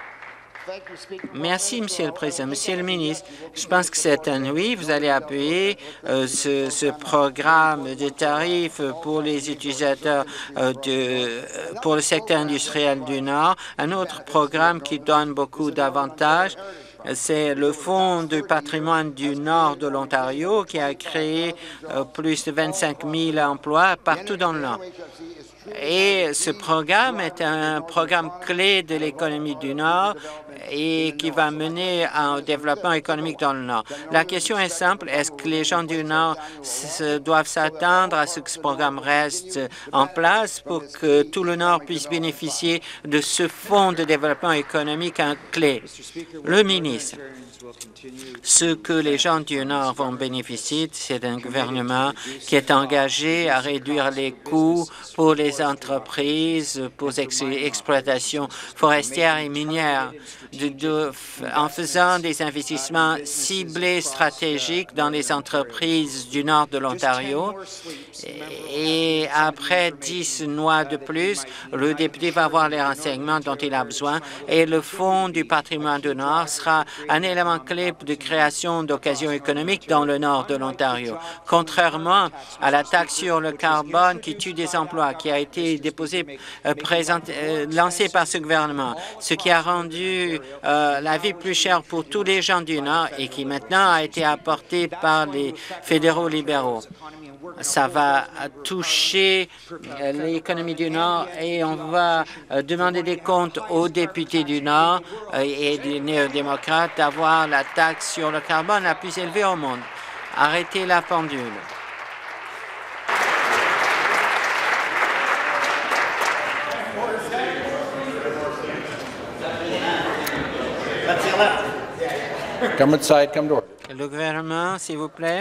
Merci, Monsieur le Président. Monsieur le ministre, je pense que c'est un oui. Vous allez appuyer ce programme de tarifs pour les utilisateurs pour le secteur industriel du Nord. Un autre programme qui donne beaucoup d'avantages, c'est le Fonds du patrimoine du Nord de l'Ontario qui a créé plus de 25 000 emplois partout dans le Nord. Et ce programme est un programme clé de l'économie du Nord et qui va mener au développement économique dans le Nord. La question est simple. Est-ce que les gens du Nord doivent s'attendre à ce que ce programme reste en place pour que tout le Nord puisse bénéficier de ce fonds de développement économique clé? Le ministre. Ce que les gens du Nord vont bénéficier, c'est un gouvernement qui est engagé à réduire les coûts pour les entreprises, pour les exploitations forestières et minières, en faisant des investissements ciblés stratégiques dans les entreprises du Nord de l'Ontario. Et après 10 mois de plus, le député va avoir les renseignements dont il a besoin et le Fonds du patrimoine du Nord sera un élément clé de création d'occasions économiques dans le nord de l'Ontario. Contrairement à la taxe sur le carbone qui tue des emplois, qui a été lancée par ce gouvernement, ce qui a rendu la vie plus chère pour tous les gens du Nord et qui maintenant a été apporté par les fédéraux libéraux. Ça va toucher l'économie du Nord et on va demander des comptes aux députés du Nord et des néo-démocrates d'avoir la taxe sur le carbone la plus élevée au monde. Arrêtez la pendule. Le gouvernement, s'il vous plaît.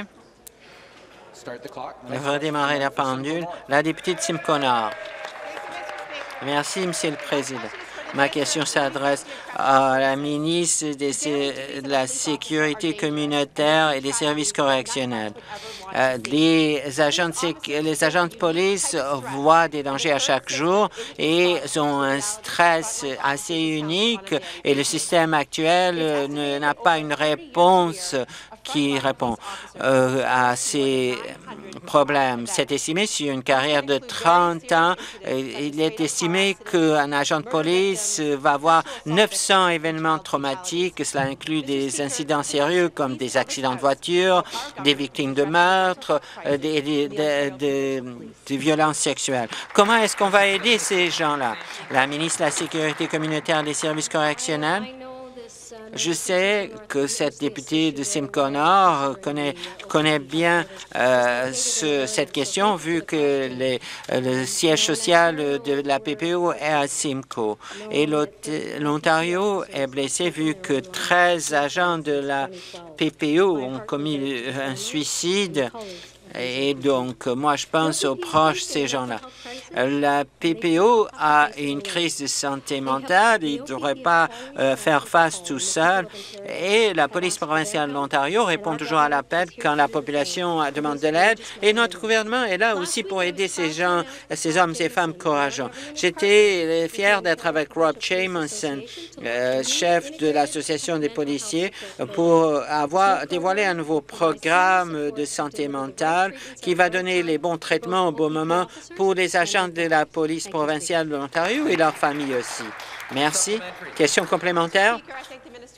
Redémarrer la pendule. La députée de Simcoe Nord. Merci, Monsieur le Président. Ma question s'adresse à la ministre de la Sécurité communautaire et des services correctionnels. Les agents de police voient des dangers à chaque jour et ont un stress assez unique et le système actuel n'a pas une réponse qui répond à ces problèmes. C'est estimé sur une carrière de 30 ans. Il est estimé qu'un agent de police va avoir 900 événements traumatiques. Cela inclut des incidents sérieux comme des accidents de voiture, des victimes de meurtre, des violences sexuelles. Comment est-ce qu'on va aider ces gens-là? La ministre de la Sécurité communautaire et des services correctionnels. Je sais que cette députée de Simcoe Nord connaît bien cette question, vu que le siège social de la PPO est à Simcoe. Et l'Ontario est blessé, vu que 13 agents de la PPO ont commis un suicide. Et donc, moi, je pense aux proches de ces gens-là. La PPO a une crise de santé mentale. Il ne devrait pas faire face tout seul. Et la police provinciale de l'Ontario répond toujours à l'appel quand la population demande de l'aide. Et notre gouvernement est là aussi pour aider ces gens, ces hommes et femmes courageux. J'étais fier d'être avec Rob Jamieson, chef de l'Association des policiers, pour avoir dévoilé un nouveau programme de santé mentale qui va donner les bons traitements au bon moment pour les agents de la police provinciale de l'Ontario et leurs familles aussi. Merci. Question complémentaire?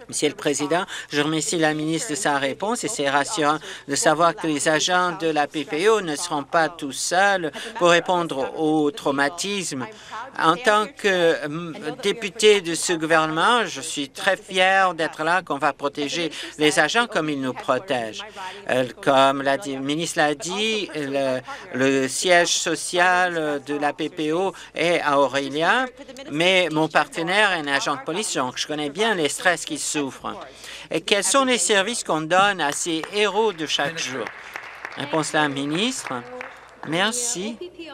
Monsieur le Président, je remercie la ministre de sa réponse et c'est rassurant de savoir que les agents de la PPO ne seront pas tout seuls pour répondre au traumatisme. En tant que député de ce gouvernement, je suis très fier d'être là, qu'on va protéger les agents comme ils nous protègent. Comme la ministre l'a dit, le siège social de la PPO est à Orillia, mais mon partenaire est un agent de police, donc je connais bien les stress qu'ils souffrent. Et quels sont les services qu'on donne à ces héros de chaque jour? Réponse la ministre. Merci.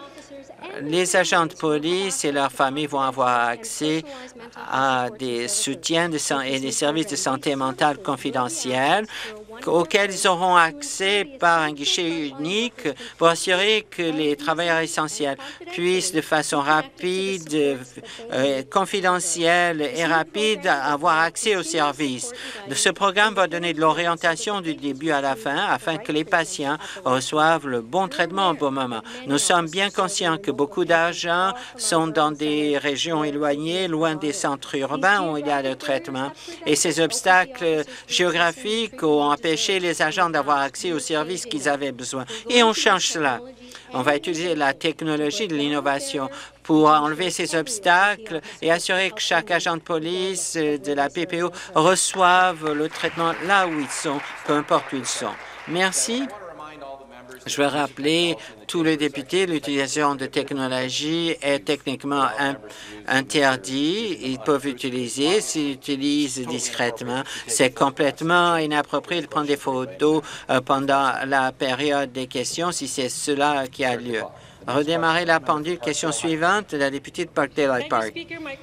Les agents de police et leurs familles vont avoir accès à des soutiens et des services de santé mentale confidentiels auxquels ils auront accès par un guichet unique pour assurer que les travailleurs essentiels puissent de façon rapide, confidentielle et rapide avoir accès aux services. Ce programme va donner de l'orientation du début à la fin afin que les patients reçoivent le bon traitement au bon moment. Nous sommes bien conscients que beaucoup d'agents sont dans des régions éloignées, loin des centres urbains où il y a le traitement. Et ces obstacles géographiques ont empêché les agents d'avoir accès aux services qu'ils avaient besoin. Et on change cela. On va utiliser la technologie de l'innovation pour enlever ces obstacles et assurer que chaque agent de police de la PPO reçoive le traitement là où ils sont, peu importe où ils sont. Merci. Je veux rappeler tous les députés, l'utilisation de technologie est techniquement interdite. Ils peuvent utiliser, s'ils utilisent discrètement. C'est complètement inapproprié de prendre des photos pendant la période des questions si c'est cela qui a lieu. Redémarrer la pendule. Question suivante, la députée de Parkdale High Park.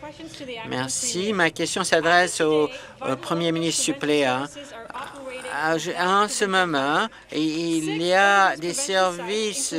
Merci. Ma question s'adresse au premier ministre suppléant. En ce moment, il y a des services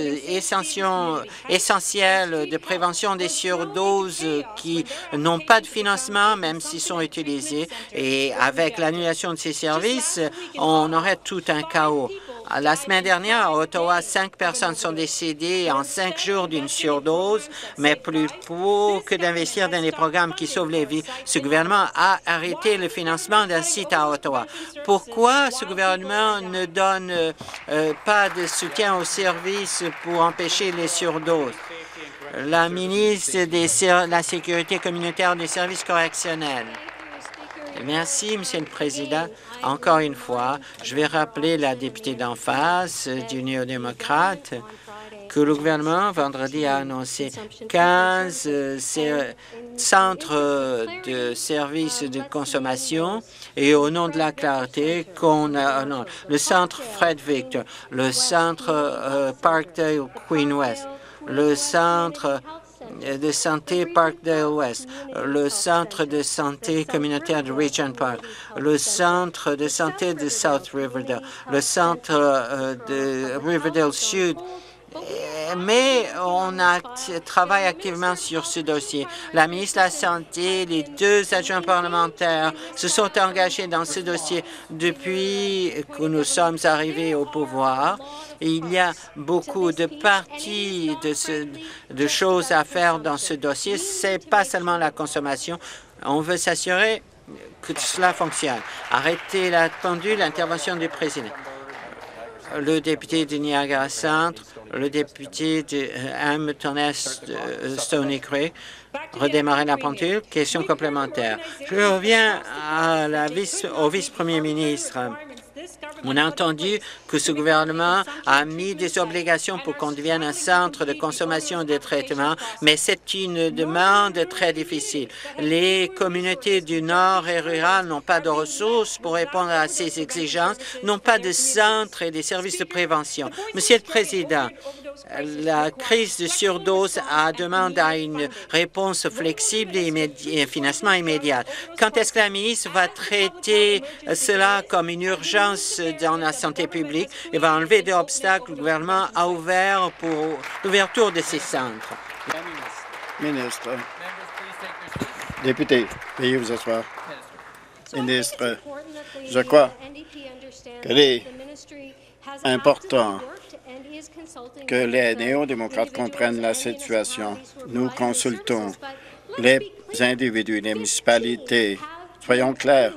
essentiels de prévention des surdoses qui n'ont pas de financement, même s'ils sont utilisés. Et avec l'annulation de ces services, on aurait tout un chaos. La semaine dernière, à Ottawa, 5 personnes sont décédées en 5 jours d'une surdose, mais plutôt que d'investir dans les programmes qui sauvent les vies, ce gouvernement a arrêté le financement d'un site à Ottawa. Pourquoi ce gouvernement ne donne pas de soutien aux services pour empêcher les surdoses? La ministre de la Sécurité communautaire des services correctionnels. Merci, Monsieur le Président. Encore une fois, je vais rappeler la députée d'en face du néo-démocrate que le gouvernement, vendredi, a annoncé 15 centres de services de consommation et au nom de la clarté, qu'on a le centre Fred Victor, le centre Parkdale Queen West, le centre de santé Parkdale West, le centre de santé communautaire de Regent Park, le centre de santé de South Riverdale, le centre de Riverdale Sud. Mais on travaille activement sur ce dossier. La ministre de la Santé, les 2 adjoints parlementaires se sont engagés dans ce dossier depuis que nous sommes arrivés au pouvoir. Il y a beaucoup de parties de choses à faire dans ce dossier. Ce n'est pas seulement la consommation. On veut s'assurer que cela fonctionne. Arrêtez la pendule, l'intervention du président. Le député de Niagara Centre, le député de Hamilton Est, Stony Creek. Redémarrer la pendule. Question complémentaire. Je reviens au vice-premier ministre. On a entendu que ce gouvernement a mis des obligations pour qu'on devienne un centre de consommation et de traitement, mais c'est une demande très difficile. Les communautés du Nord et rurales n'ont pas de ressources pour répondre à ces exigences, n'ont pas de centres et des services de prévention. Monsieur le Président, la crise de surdose demande à une réponse flexible et un financement immédiat. Quand est-ce que la ministre va traiter cela comme une urgence dans la santé publique et va enlever des obstacles que le gouvernement a ouverts pour l'ouverture de ces centres? Ministre. Député, veuillez vous asseoir. Ministre, je crois qu'il est important que les néo-démocrates comprennent la situation. Nous consultons les individus, les municipalités. Soyons clairs,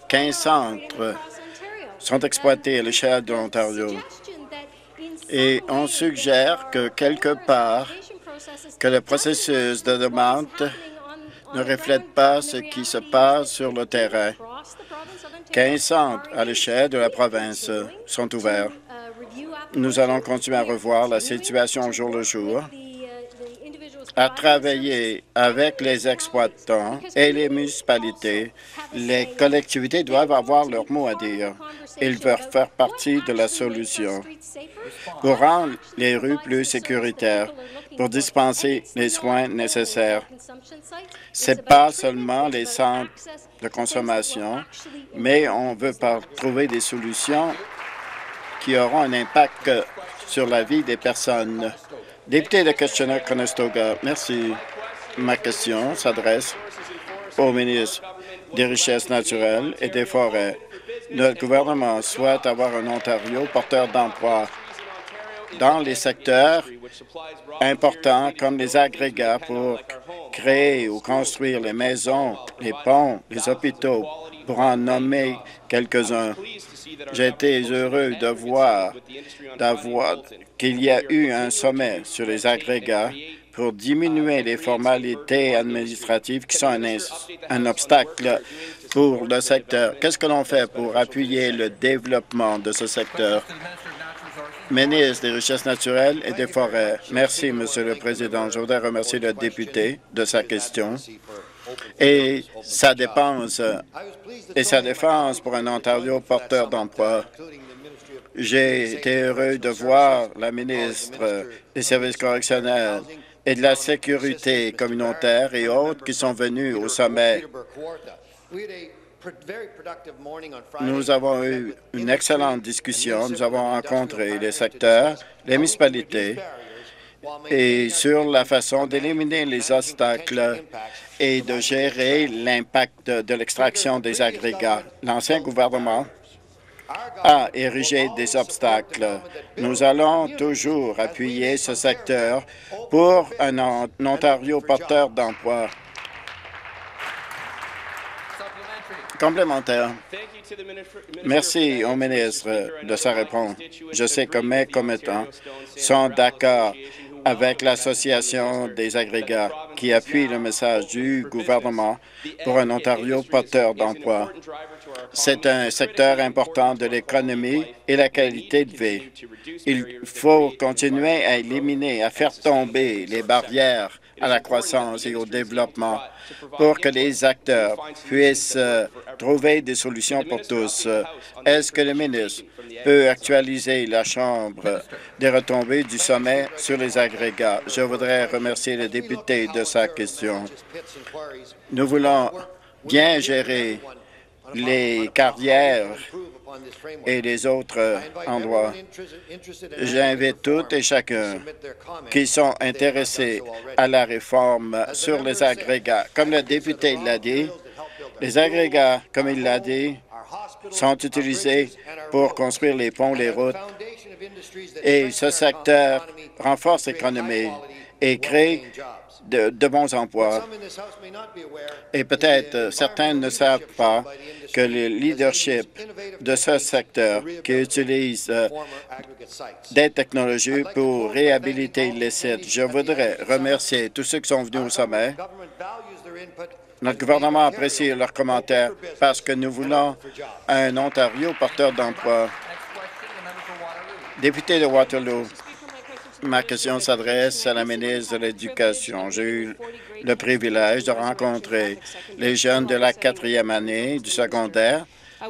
15 centres sont exploités à l'échelle de l'Ontario. Et on suggère que quelque part, que le processus de demande ne reflète pas ce qui se passe sur le terrain. 15 centres à l'échelle de la province sont ouverts. Nous allons continuer à revoir la situation au jour le jour, à travailler avec les exploitants et les municipalités. Les collectivités doivent avoir leur mot à dire. Ils veulent faire partie de la solution pour rendre les rues plus sécuritaires, pour dispenser les soins nécessaires. Ce n'est pas seulement les centres de consommation, mais on veut trouver des solutions qui auront un impact sur la vie des personnes. Député de Kitchener-Conestoga, merci. Ma question s'adresse au ministre des Richesses naturelles et des Forêts. Notre gouvernement souhaite avoir un Ontario porteur d'emplois dans les secteurs importants comme les agrégats pour créer ou construire les maisons, les ponts, les hôpitaux, pour en nommer quelques-uns. J'ai été heureux de voir qu'il y a eu un sommet sur les agrégats pour diminuer les formalités administratives qui sont un obstacle pour le secteur. Qu'est-ce que l'on fait pour appuyer le développement de ce secteur? Ministre des Richesses naturelles et des Forêts. Merci, Monsieur le Président. Je voudrais remercier le député de sa question et sa défense pour un Ontario porteur d'emploi. J'ai été heureux de voir la ministre des Services correctionnels et de la sécurité communautaire et autres qui sont venus au sommet. Nous avons eu une excellente discussion. Nous avons rencontré les secteurs, les municipalités et sur la façon d'éliminer les obstacles et de gérer l'impact de l'extraction des agrégats. L'ancien gouvernement a érigé des obstacles. Nous allons toujours appuyer ce secteur pour un Ontario porteur d'emplois. Complémentaire. Merci au ministre de sa réponse. Je sais que mes commettants sont d'accord avec l'Association des agrégats qui appuie le message du gouvernement pour un Ontario porteur d'emplois. C'est un secteur important de l'économie et la qualité de vie. Il faut continuer à éliminer, à faire tomber les barrières à la croissance et au développement pour que les acteurs puissent trouver des solutions pour tous. Est-ce que le ministre peut actualiser la Chambre des retombées du sommet sur les agrégats? Je voudrais remercier le député de sa question. Nous voulons bien gérer les carrières et les autres endroits. J'invite toutes et chacun qui sont intéressés à la réforme sur les agrégats. Comme le député l'a dit, les agrégats, comme il l'a dit, sont utilisés pour construire les ponts, les routes, et ce secteur renforce l'économie et crée de bons emplois. Et peut-être certains ne savent pas que le leadership de ce secteur qui utilise des technologies pour réhabiliter les sites. Je voudrais remercier tous ceux qui sont venus au sommet. Notre gouvernement apprécie leurs commentaires parce que nous voulons un Ontario porteur d'emplois. Député de Waterloo, ma question s'adresse à la ministre de l'Éducation. J'ai eu le privilège de rencontrer les jeunes de la 4e année du secondaire.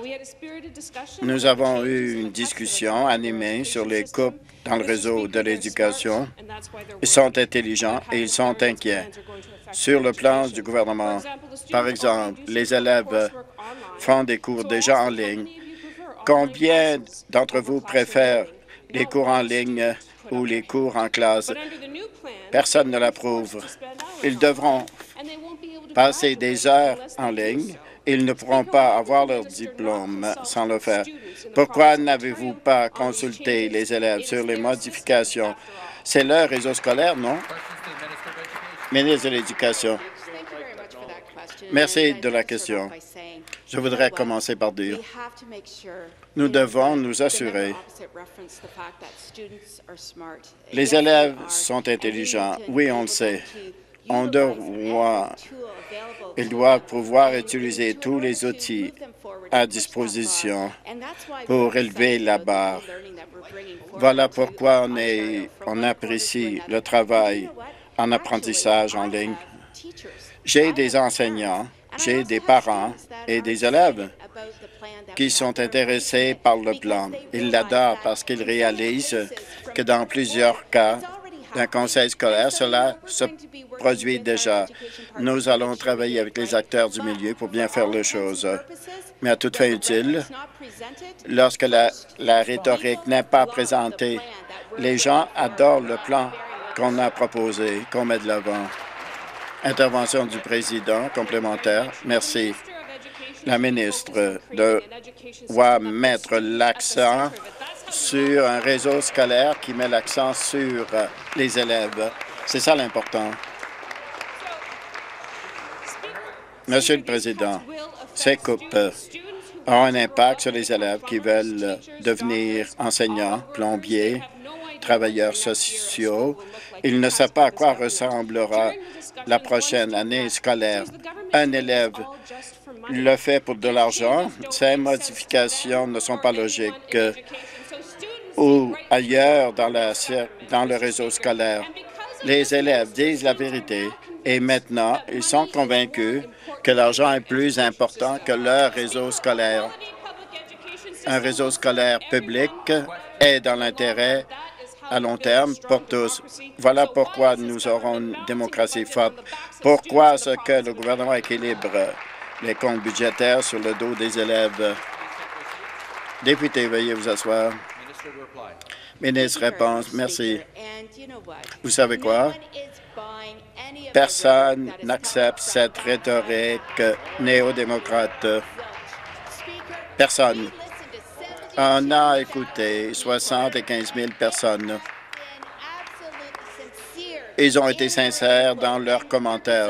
Nous avons eu une discussion animée sur les coupes dans le réseau de l'éducation. Ils sont intelligents et ils sont inquiets. Sur le plan du gouvernement, par exemple, les élèves font des cours déjà en ligne. Combien d'entre vous préfèrent les cours en ligne ou les cours en classe? Personne ne l'approuve. Ils devront passer des heures en ligne. Ils ne pourront pas avoir leur diplôme sans le faire. Pourquoi n'avez-vous pas consulté les élèves sur les modifications? C'est leur réseau scolaire, non? Ministre de l'Éducation. Merci de la question. Je voudrais commencer par dire, nous devons nous assurer les élèves sont intelligents. Oui, on le sait. Ils doivent pouvoir utiliser tous les outils à disposition pour élever la barre. Voilà pourquoi on apprécie le travail en apprentissage en ligne. J'ai des enseignants, j'ai des parents et des élèves qui sont intéressés par le plan. Ils l'adorent parce qu'ils réalisent que dans plusieurs cas d'un conseil scolaire, cela se produit déjà. Nous allons travailler avec les acteurs du milieu pour bien faire les choses. Mais à toute fin utile, lorsque la rhétorique n'est pas présentée, les gens adorent le plan qu'on a proposé, qu'on met de l'avant. Intervention du président complémentaire. Merci. La ministre doit mettre l'accent sur un réseau scolaire qui met l'accent sur les élèves. C'est ça l'important. Monsieur le Président, ces coupes auront un impact sur les élèves qui veulent devenir enseignants, plombiers, travailleurs sociaux. Ils ne savent pas à quoi ressemblera la prochaine année scolaire. Un élève le fait pour de l'argent. Ces modifications ne sont pas logiques. Ou ailleurs dans le réseau scolaire. Les élèves disent la vérité et maintenant, ils sont convaincus que l'argent est plus important que leur réseau scolaire. Un réseau scolaire public est dans l'intérêt à long terme pour tous. Voilà pourquoi nous aurons une démocratie forte. Pourquoi est-ce que le gouvernement équilibre les comptes budgétaires sur le dos des élèves? Député, veuillez vous asseoir. Ministre, réponse. Merci. Vous savez quoi? Personne n'accepte cette rhétorique néo-démocrate. Personne. On a écouté 75 000 personnes. Ils ont été sincères dans leurs commentaires.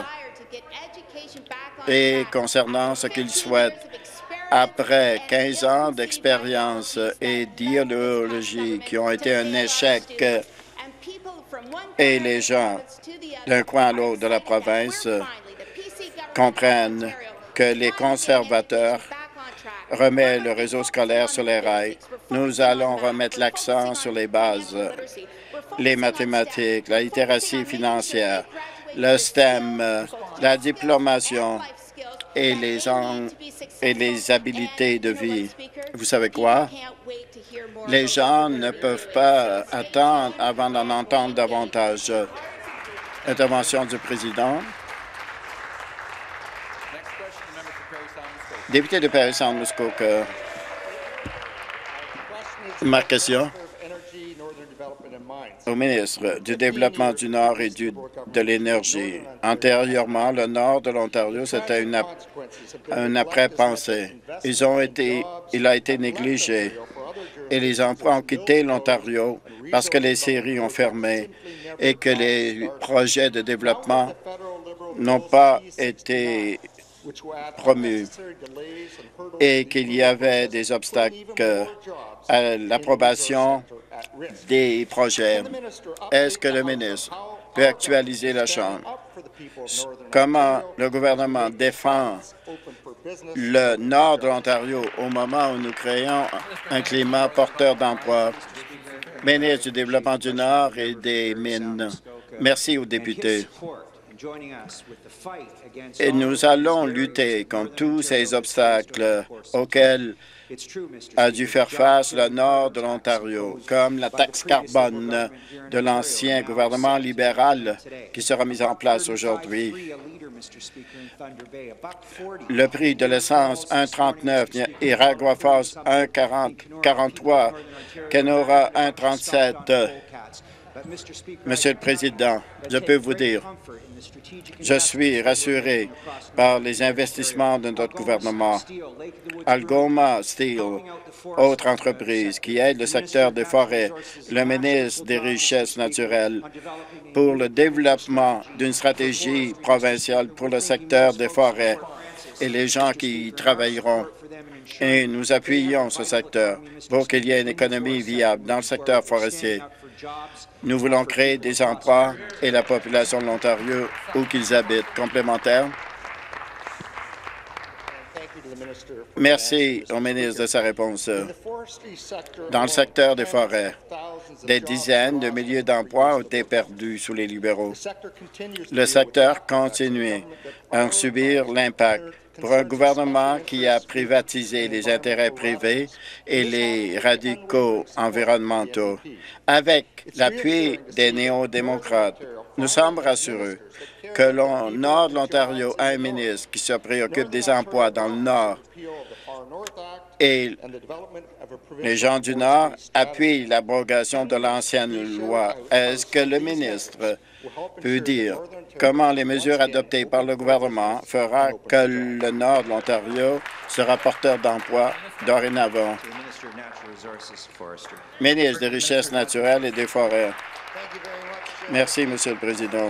Et concernant ce qu'ils souhaitent, après 15 ans d'expérience et d'idéologie qui ont été un échec, et les gens d'un coin à l'autre de la province comprennent que les conservateurs remettent le réseau scolaire sur les rails. Nous allons remettre l'accent sur les bases, les mathématiques, la littératie financière, le STEM, la diplomation et les habiletés de vie. Vous savez quoi? Les gens ne peuvent pas attendre avant d'en entendre davantage. Intervention du président. Député de Parry-Sound-Muskoka. Ma question au ministre du Développement du Nord et de l'Énergie. Antérieurement, le nord de l'Ontario, c'était un après-pensée. Il a été négligé et les emplois ont quitté l'Ontario parce que les scieries ont fermé et que les projets de développement n'ont pas été promus et qu'il y avait des obstacles à l'approbation des projets. Est-ce que le ministre peut actualiser la Chambre? Comment le gouvernement défend le nord de l'Ontario au moment où nous créons un climat porteur d'emploi? Ministre du Développement du Nord et des Mines. Merci aux députés. Et nous allons lutter contre tous ces obstacles auxquels a dû faire face le nord de l'Ontario, comme la taxe carbone de l'ancien gouvernement libéral qui sera mise en place aujourd'hui. Le prix de l'essence 1,39, Iragua Falls 1,43, Kenora 1,37. Monsieur le Président, je peux vous dire, je suis rassuré par les investissements de notre gouvernement. Algoma Steel, autre entreprise qui aide le secteur des forêts, le ministre des Richesses naturelles, pour le développement d'une stratégie provinciale pour le secteur des forêts. et les gens qui y travailleront. Et nous appuyons ce secteur pour qu'il y ait une économie viable dans le secteur forestier. Nous voulons créer des emplois et la population de l'Ontario où qu'ils habitent. Complémentaire. Merci au ministre de sa réponse. Dans le secteur des forêts, des dizaines de milliers d'emplois ont été perdus sous les libéraux. Le secteur continue à en subir l'impact. Pour un gouvernement qui a privatisé les intérêts privés et les radicaux environnementaux, avec l'appui des néo-démocrates, nous sommes rassurés que le nord de l'Ontario a un ministre qui se préoccupe des emplois dans le nord et les gens du Nord appuient l'abrogation de l'ancienne loi. Est-ce que le ministre peut dire comment les mesures adoptées par le gouvernement feront que le Nord de l'Ontario sera porteur d'emplois dorénavant? Ministre des Richesses naturelles et des Forêts. Merci, Monsieur le Président.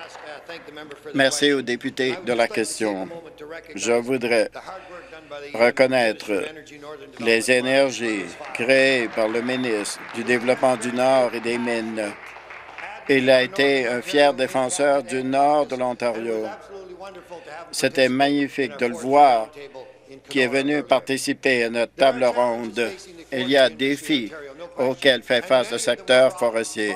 Merci aux députés de la question. Je voudrais reconnaître les énergies créées par le ministre du Développement du Nord et des Mines. Il a été un fier défenseur du Nord de l'Ontario. C'était magnifique de le voir qui est venu participer à notre table ronde. Il y a des défis auxquels fait face le secteur forestier,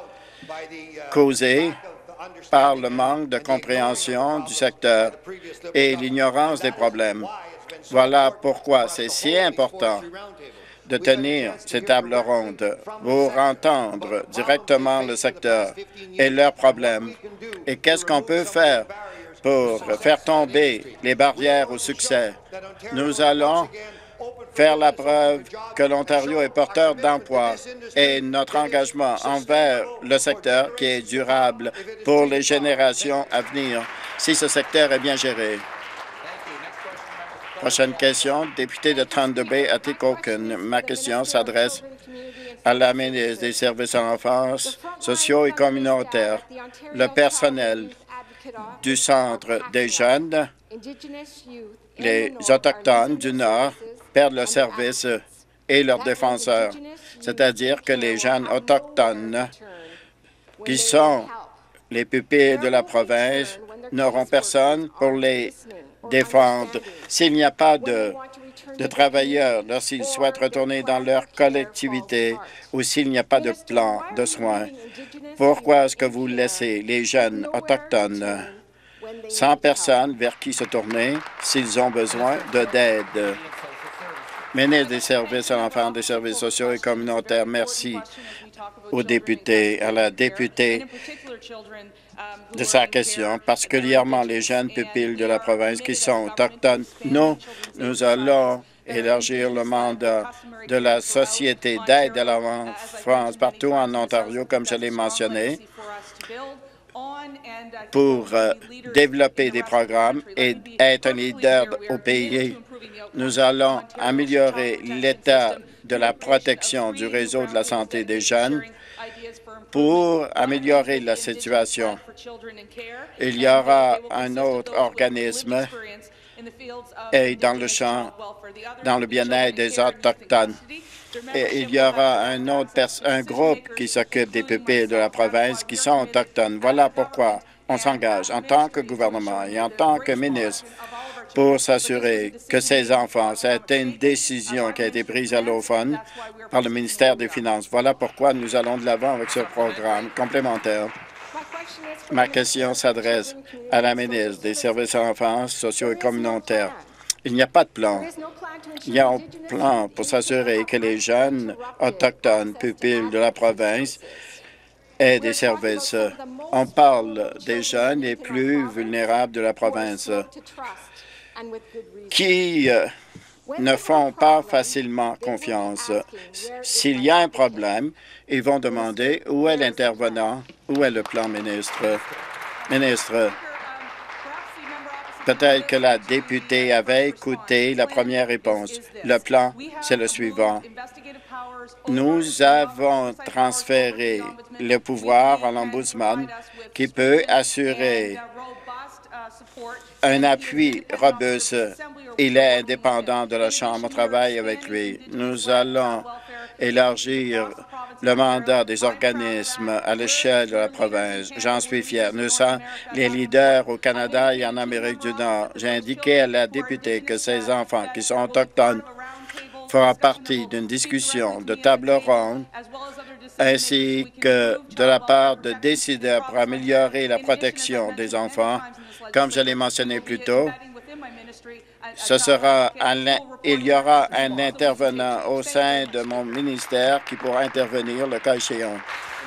causés par le manque de compréhension du secteur et l'ignorance des problèmes. Voilà pourquoi c'est si important de tenir ces tables rondes pour entendre directement le secteur et leurs problèmes. Et qu'est-ce qu'on peut faire pour faire tomber les barrières au succès? Nous allons faire la preuve que l'Ontario est porteur d'emplois et notre engagement envers le secteur qui est durable pour les générations à venir si ce secteur est bien géré. Prochaine question, député de Thunder Bay, Atikokan. Ma question s'adresse à la ministre des Services à l'enfance, sociaux et communautaires. Le personnel du Centre des jeunes, les Autochtones du Nord, perdent le service et leurs défenseurs, c'est-à-dire que les jeunes autochtones qui sont les pupilles de la province n'auront personne pour les défendre. S'il n'y a pas de travailleurs lorsqu'ils souhaitent retourner dans leur collectivité ou s'il n'y a pas de plan de soins, pourquoi est-ce que vous laissez les jeunes autochtones sans personne vers qui se tourner s'ils ont besoin d'aide? Ministre des Services à l'enfant, des services sociaux et communautaires, merci aux députés, à la députée de sa question, particulièrement les jeunes pupilles de la province qui sont autochtones. Nous allons élargir le mandat de la Société d'aide à l'enfance partout en Ontario, comme je l'ai mentionné, pour développer des programmes et être un leader au pays. Nous allons améliorer l'état de la protection du réseau de la santé des jeunes pour améliorer la situation. Il y aura un autre organisme et dans le champ, dans le bien-être des Autochtones. Et il y aura un groupe qui s'occupe des pupilles de la province qui sont autochtones. Voilà pourquoi on s'engage en tant que gouvernement et en tant que ministre pour s'assurer que ces enfants, c'était une décision qui a été prise à l'OFON par le ministère des Finances. Voilà pourquoi nous allons de l'avant avec ce programme complémentaire. Ma question s'adresse à la ministre des Services à l'enfance, sociaux et communautaires. Il n'y a pas de plan. Il y a un plan pour s'assurer que les jeunes autochtones pupilles de la province aient des services. On parle des jeunes les plus vulnérables de la province qui ne font pas facilement confiance. S'il y a un problème, ils vont demander où est l'intervenant, où est le plan, ministre. Ministre, peut-être que la députée avait écouté la première réponse. Le plan, c'est le suivant. Nous avons transféré le pouvoir à l'Ombudsman qui peut assurer un appui robuste. Il est indépendant de la Chambre. On travaille avec lui. Nous allons élargir le mandat des organismes à l'échelle de la province. J'en suis fier. Nous sommes les leaders au Canada et en Amérique du Nord. J'ai indiqué à la députée que ces enfants qui sont autochtones feront partie d'une discussion de table ronde ainsi que de la part de décideurs pour améliorer la protection des enfants. Comme je l'ai mentionné plus tôt, il y aura un intervenant au sein de mon ministère qui pourra intervenir le cas échéant.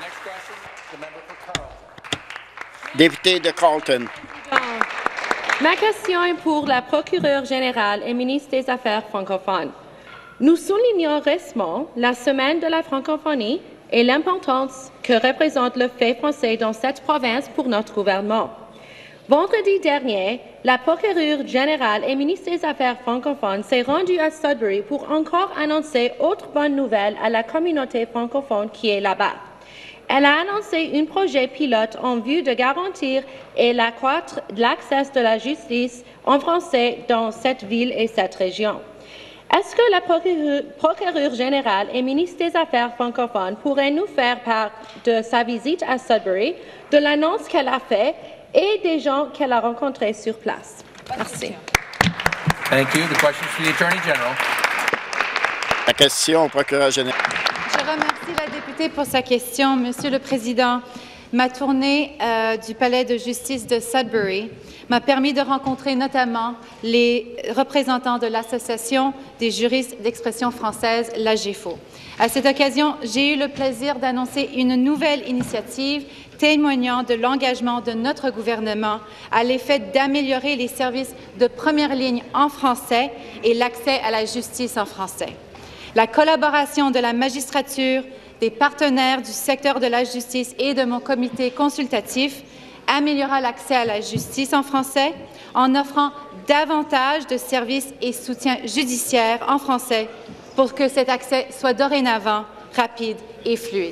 Député de Carleton. Ma question est pour la procureure générale et ministre des Affaires francophones. Nous soulignons récemment la Semaine de la francophonie et l'importance que représente le fait français dans cette province pour notre gouvernement. Vendredi dernier, la procureure générale et ministre des Affaires francophones s'est rendue à Sudbury pour encore annoncer autre bonne nouvelle à la communauté francophone qui est là-bas. Elle a annoncé un projet pilote en vue de garantir et d'accroître l'accès de la justice en français dans cette ville et cette région. Est-ce que la procureure générale et ministre des Affaires francophones pourrait nous faire part de sa visite à Sudbury, de l'annonce qu'elle a faite et des gens qu'elle a rencontrés sur place? Merci. Thank you. The question is for the Attorney General. La question au procureur général. Je remercie la députée pour sa question. Monsieur le Président, ma tournée du Palais de justice de Sudbury m'a permis de rencontrer notamment les représentants de l'Association des juristes d'expression française, l'AGEFO. À cette occasion, j'ai eu le plaisir d'annoncer une nouvelle initiative témoignant de l'engagement de notre gouvernement à l'effet d'améliorer les services de première ligne en français et l'accès à la justice en français. La collaboration de la magistrature, des partenaires du secteur de la justice et de mon comité consultatif améliorera l'accès à la justice en français en offrant davantage de services et soutiens judiciaires en français pour que cet accès soit dorénavant rapide et fluide.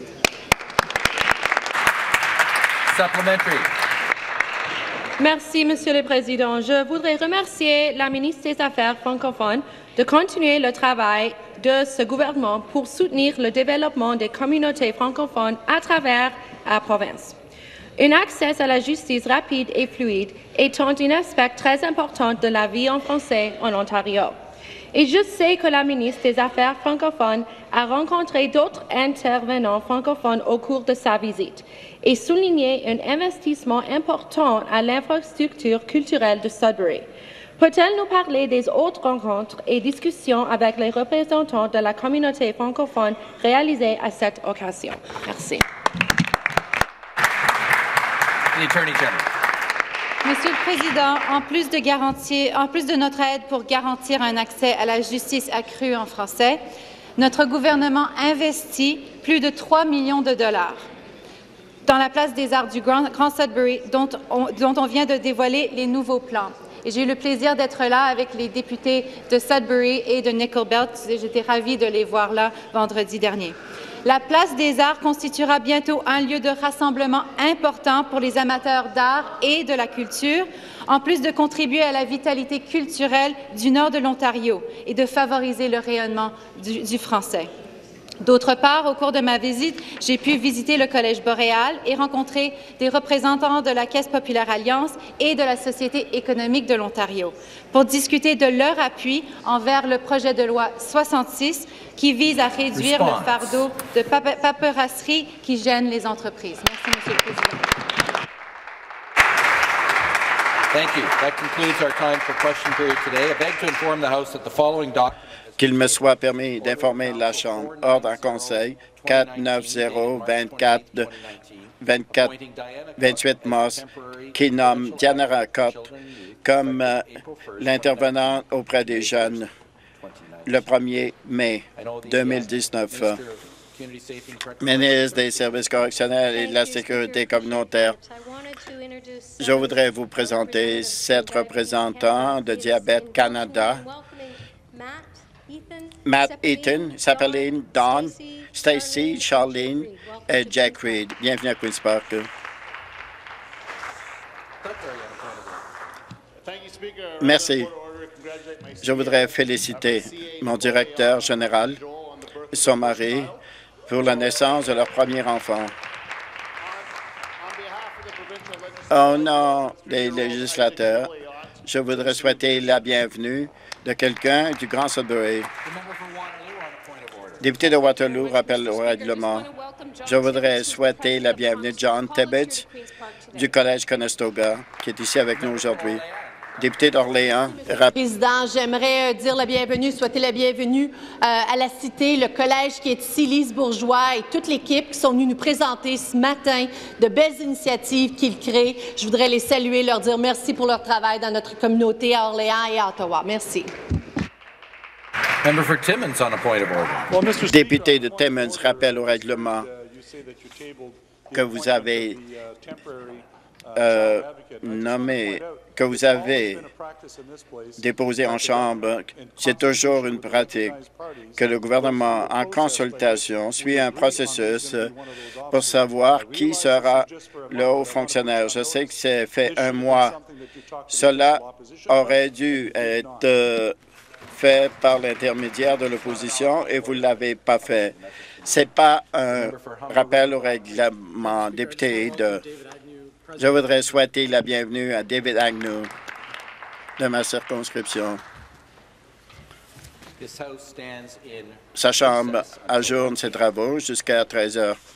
Supplementary. Merci, Monsieur le Président. Je voudrais remercier la ministre des Affaires francophones de continuer le travail de ce gouvernement pour soutenir le développement des communautés francophones à travers la province. Un accès à la justice rapide et fluide étant un aspect très important de la vie en français en Ontario. Et je sais que la ministre des Affaires francophones a rencontré d'autres intervenants francophones au cours de sa visite et souligné un investissement important à l'infrastructure culturelle de Sudbury. Peut-elle nous parler des autres rencontres et discussions avec les représentants de la communauté francophone réalisées à cette occasion? Merci. Monsieur le Président, en plus de notre aide pour garantir un accès à la justice accrue en français, notre gouvernement investit plus de 3 millions de dollars dans la place des arts du Grand Sudbury, dont on vient de dévoiler les nouveaux plans. Et j'ai eu le plaisir d'être là avec les députés de Sudbury et de Nickel Belt. J'étais ravie de les voir là vendredi dernier. La place des arts constituera bientôt un lieu de rassemblement important pour les amateurs d'art et de la culture, en plus de contribuer à la vitalité culturelle du nord de l'Ontario et de favoriser le rayonnement du français. D'autre part, au cours de ma visite, j'ai pu visiter le Collège boréal et rencontrer des représentants de la Caisse populaire Alliance et de la Société économique de l'Ontario pour discuter de leur appui envers le projet de loi 66 qui vise à réduire le fardeau de paperasserie qui gêne les entreprises. Merci, Monsieur le Président. Thank you. That concludes our time for question period today. I beg to inform the House that the following qu'il me soit permis d'informer la Chambre. Ordre en Conseil 490-28 mars qui nomme Diana Racotte comme l'intervenant auprès des jeunes le 1er mai 2019. Ministre des Services correctionnels et de la Sécurité communautaire, je voudrais vous présenter 7 représentants de Diabète Canada. Matt Eaton, Sappeline, Don, Stacy, Charlene et Jack Reed. Bienvenue à Queen's Park. Merci. Je voudrais féliciter mon directeur général et son mari pour la naissance de leur premier enfant. Au nom des législateurs, je voudrais souhaiter la bienvenue de quelqu'un du Grand Sudbury. Député de Waterloo, rappel au règlement. Je voudrais souhaiter la bienvenue de John Tibbetts du Collège Conestoga, qui est ici avec nous aujourd'hui. Député d'Orléans, Président, j'aimerais dire la bienvenue, souhaiter la bienvenue à la Cité, le collège qui est ici, Lise Bourgeois et toute l'équipe qui sont venus nous présenter ce matin de belles initiatives qu'ils créent. Je voudrais les saluer, leur dire merci pour leur travail dans notre communauté à Orléans et à Ottawa. Merci. Member for Timmins on a point of order. Député de Timmins, rappel au règlement que vous avez que vous avez déposé en Chambre. C'est toujours une pratique que le gouvernement, en consultation, suit un processus pour savoir qui sera le haut fonctionnaire. Je sais que c'est fait un mois. Cela aurait dû être fait par l'intermédiaire de l'opposition et vous ne l'avez pas fait. Ce n'est pas un rappel au règlement. Député de... Je voudrais souhaiter la bienvenue à David Agnew de ma circonscription. Sa Chambre ajourne ses travaux jusqu'à 13 heures.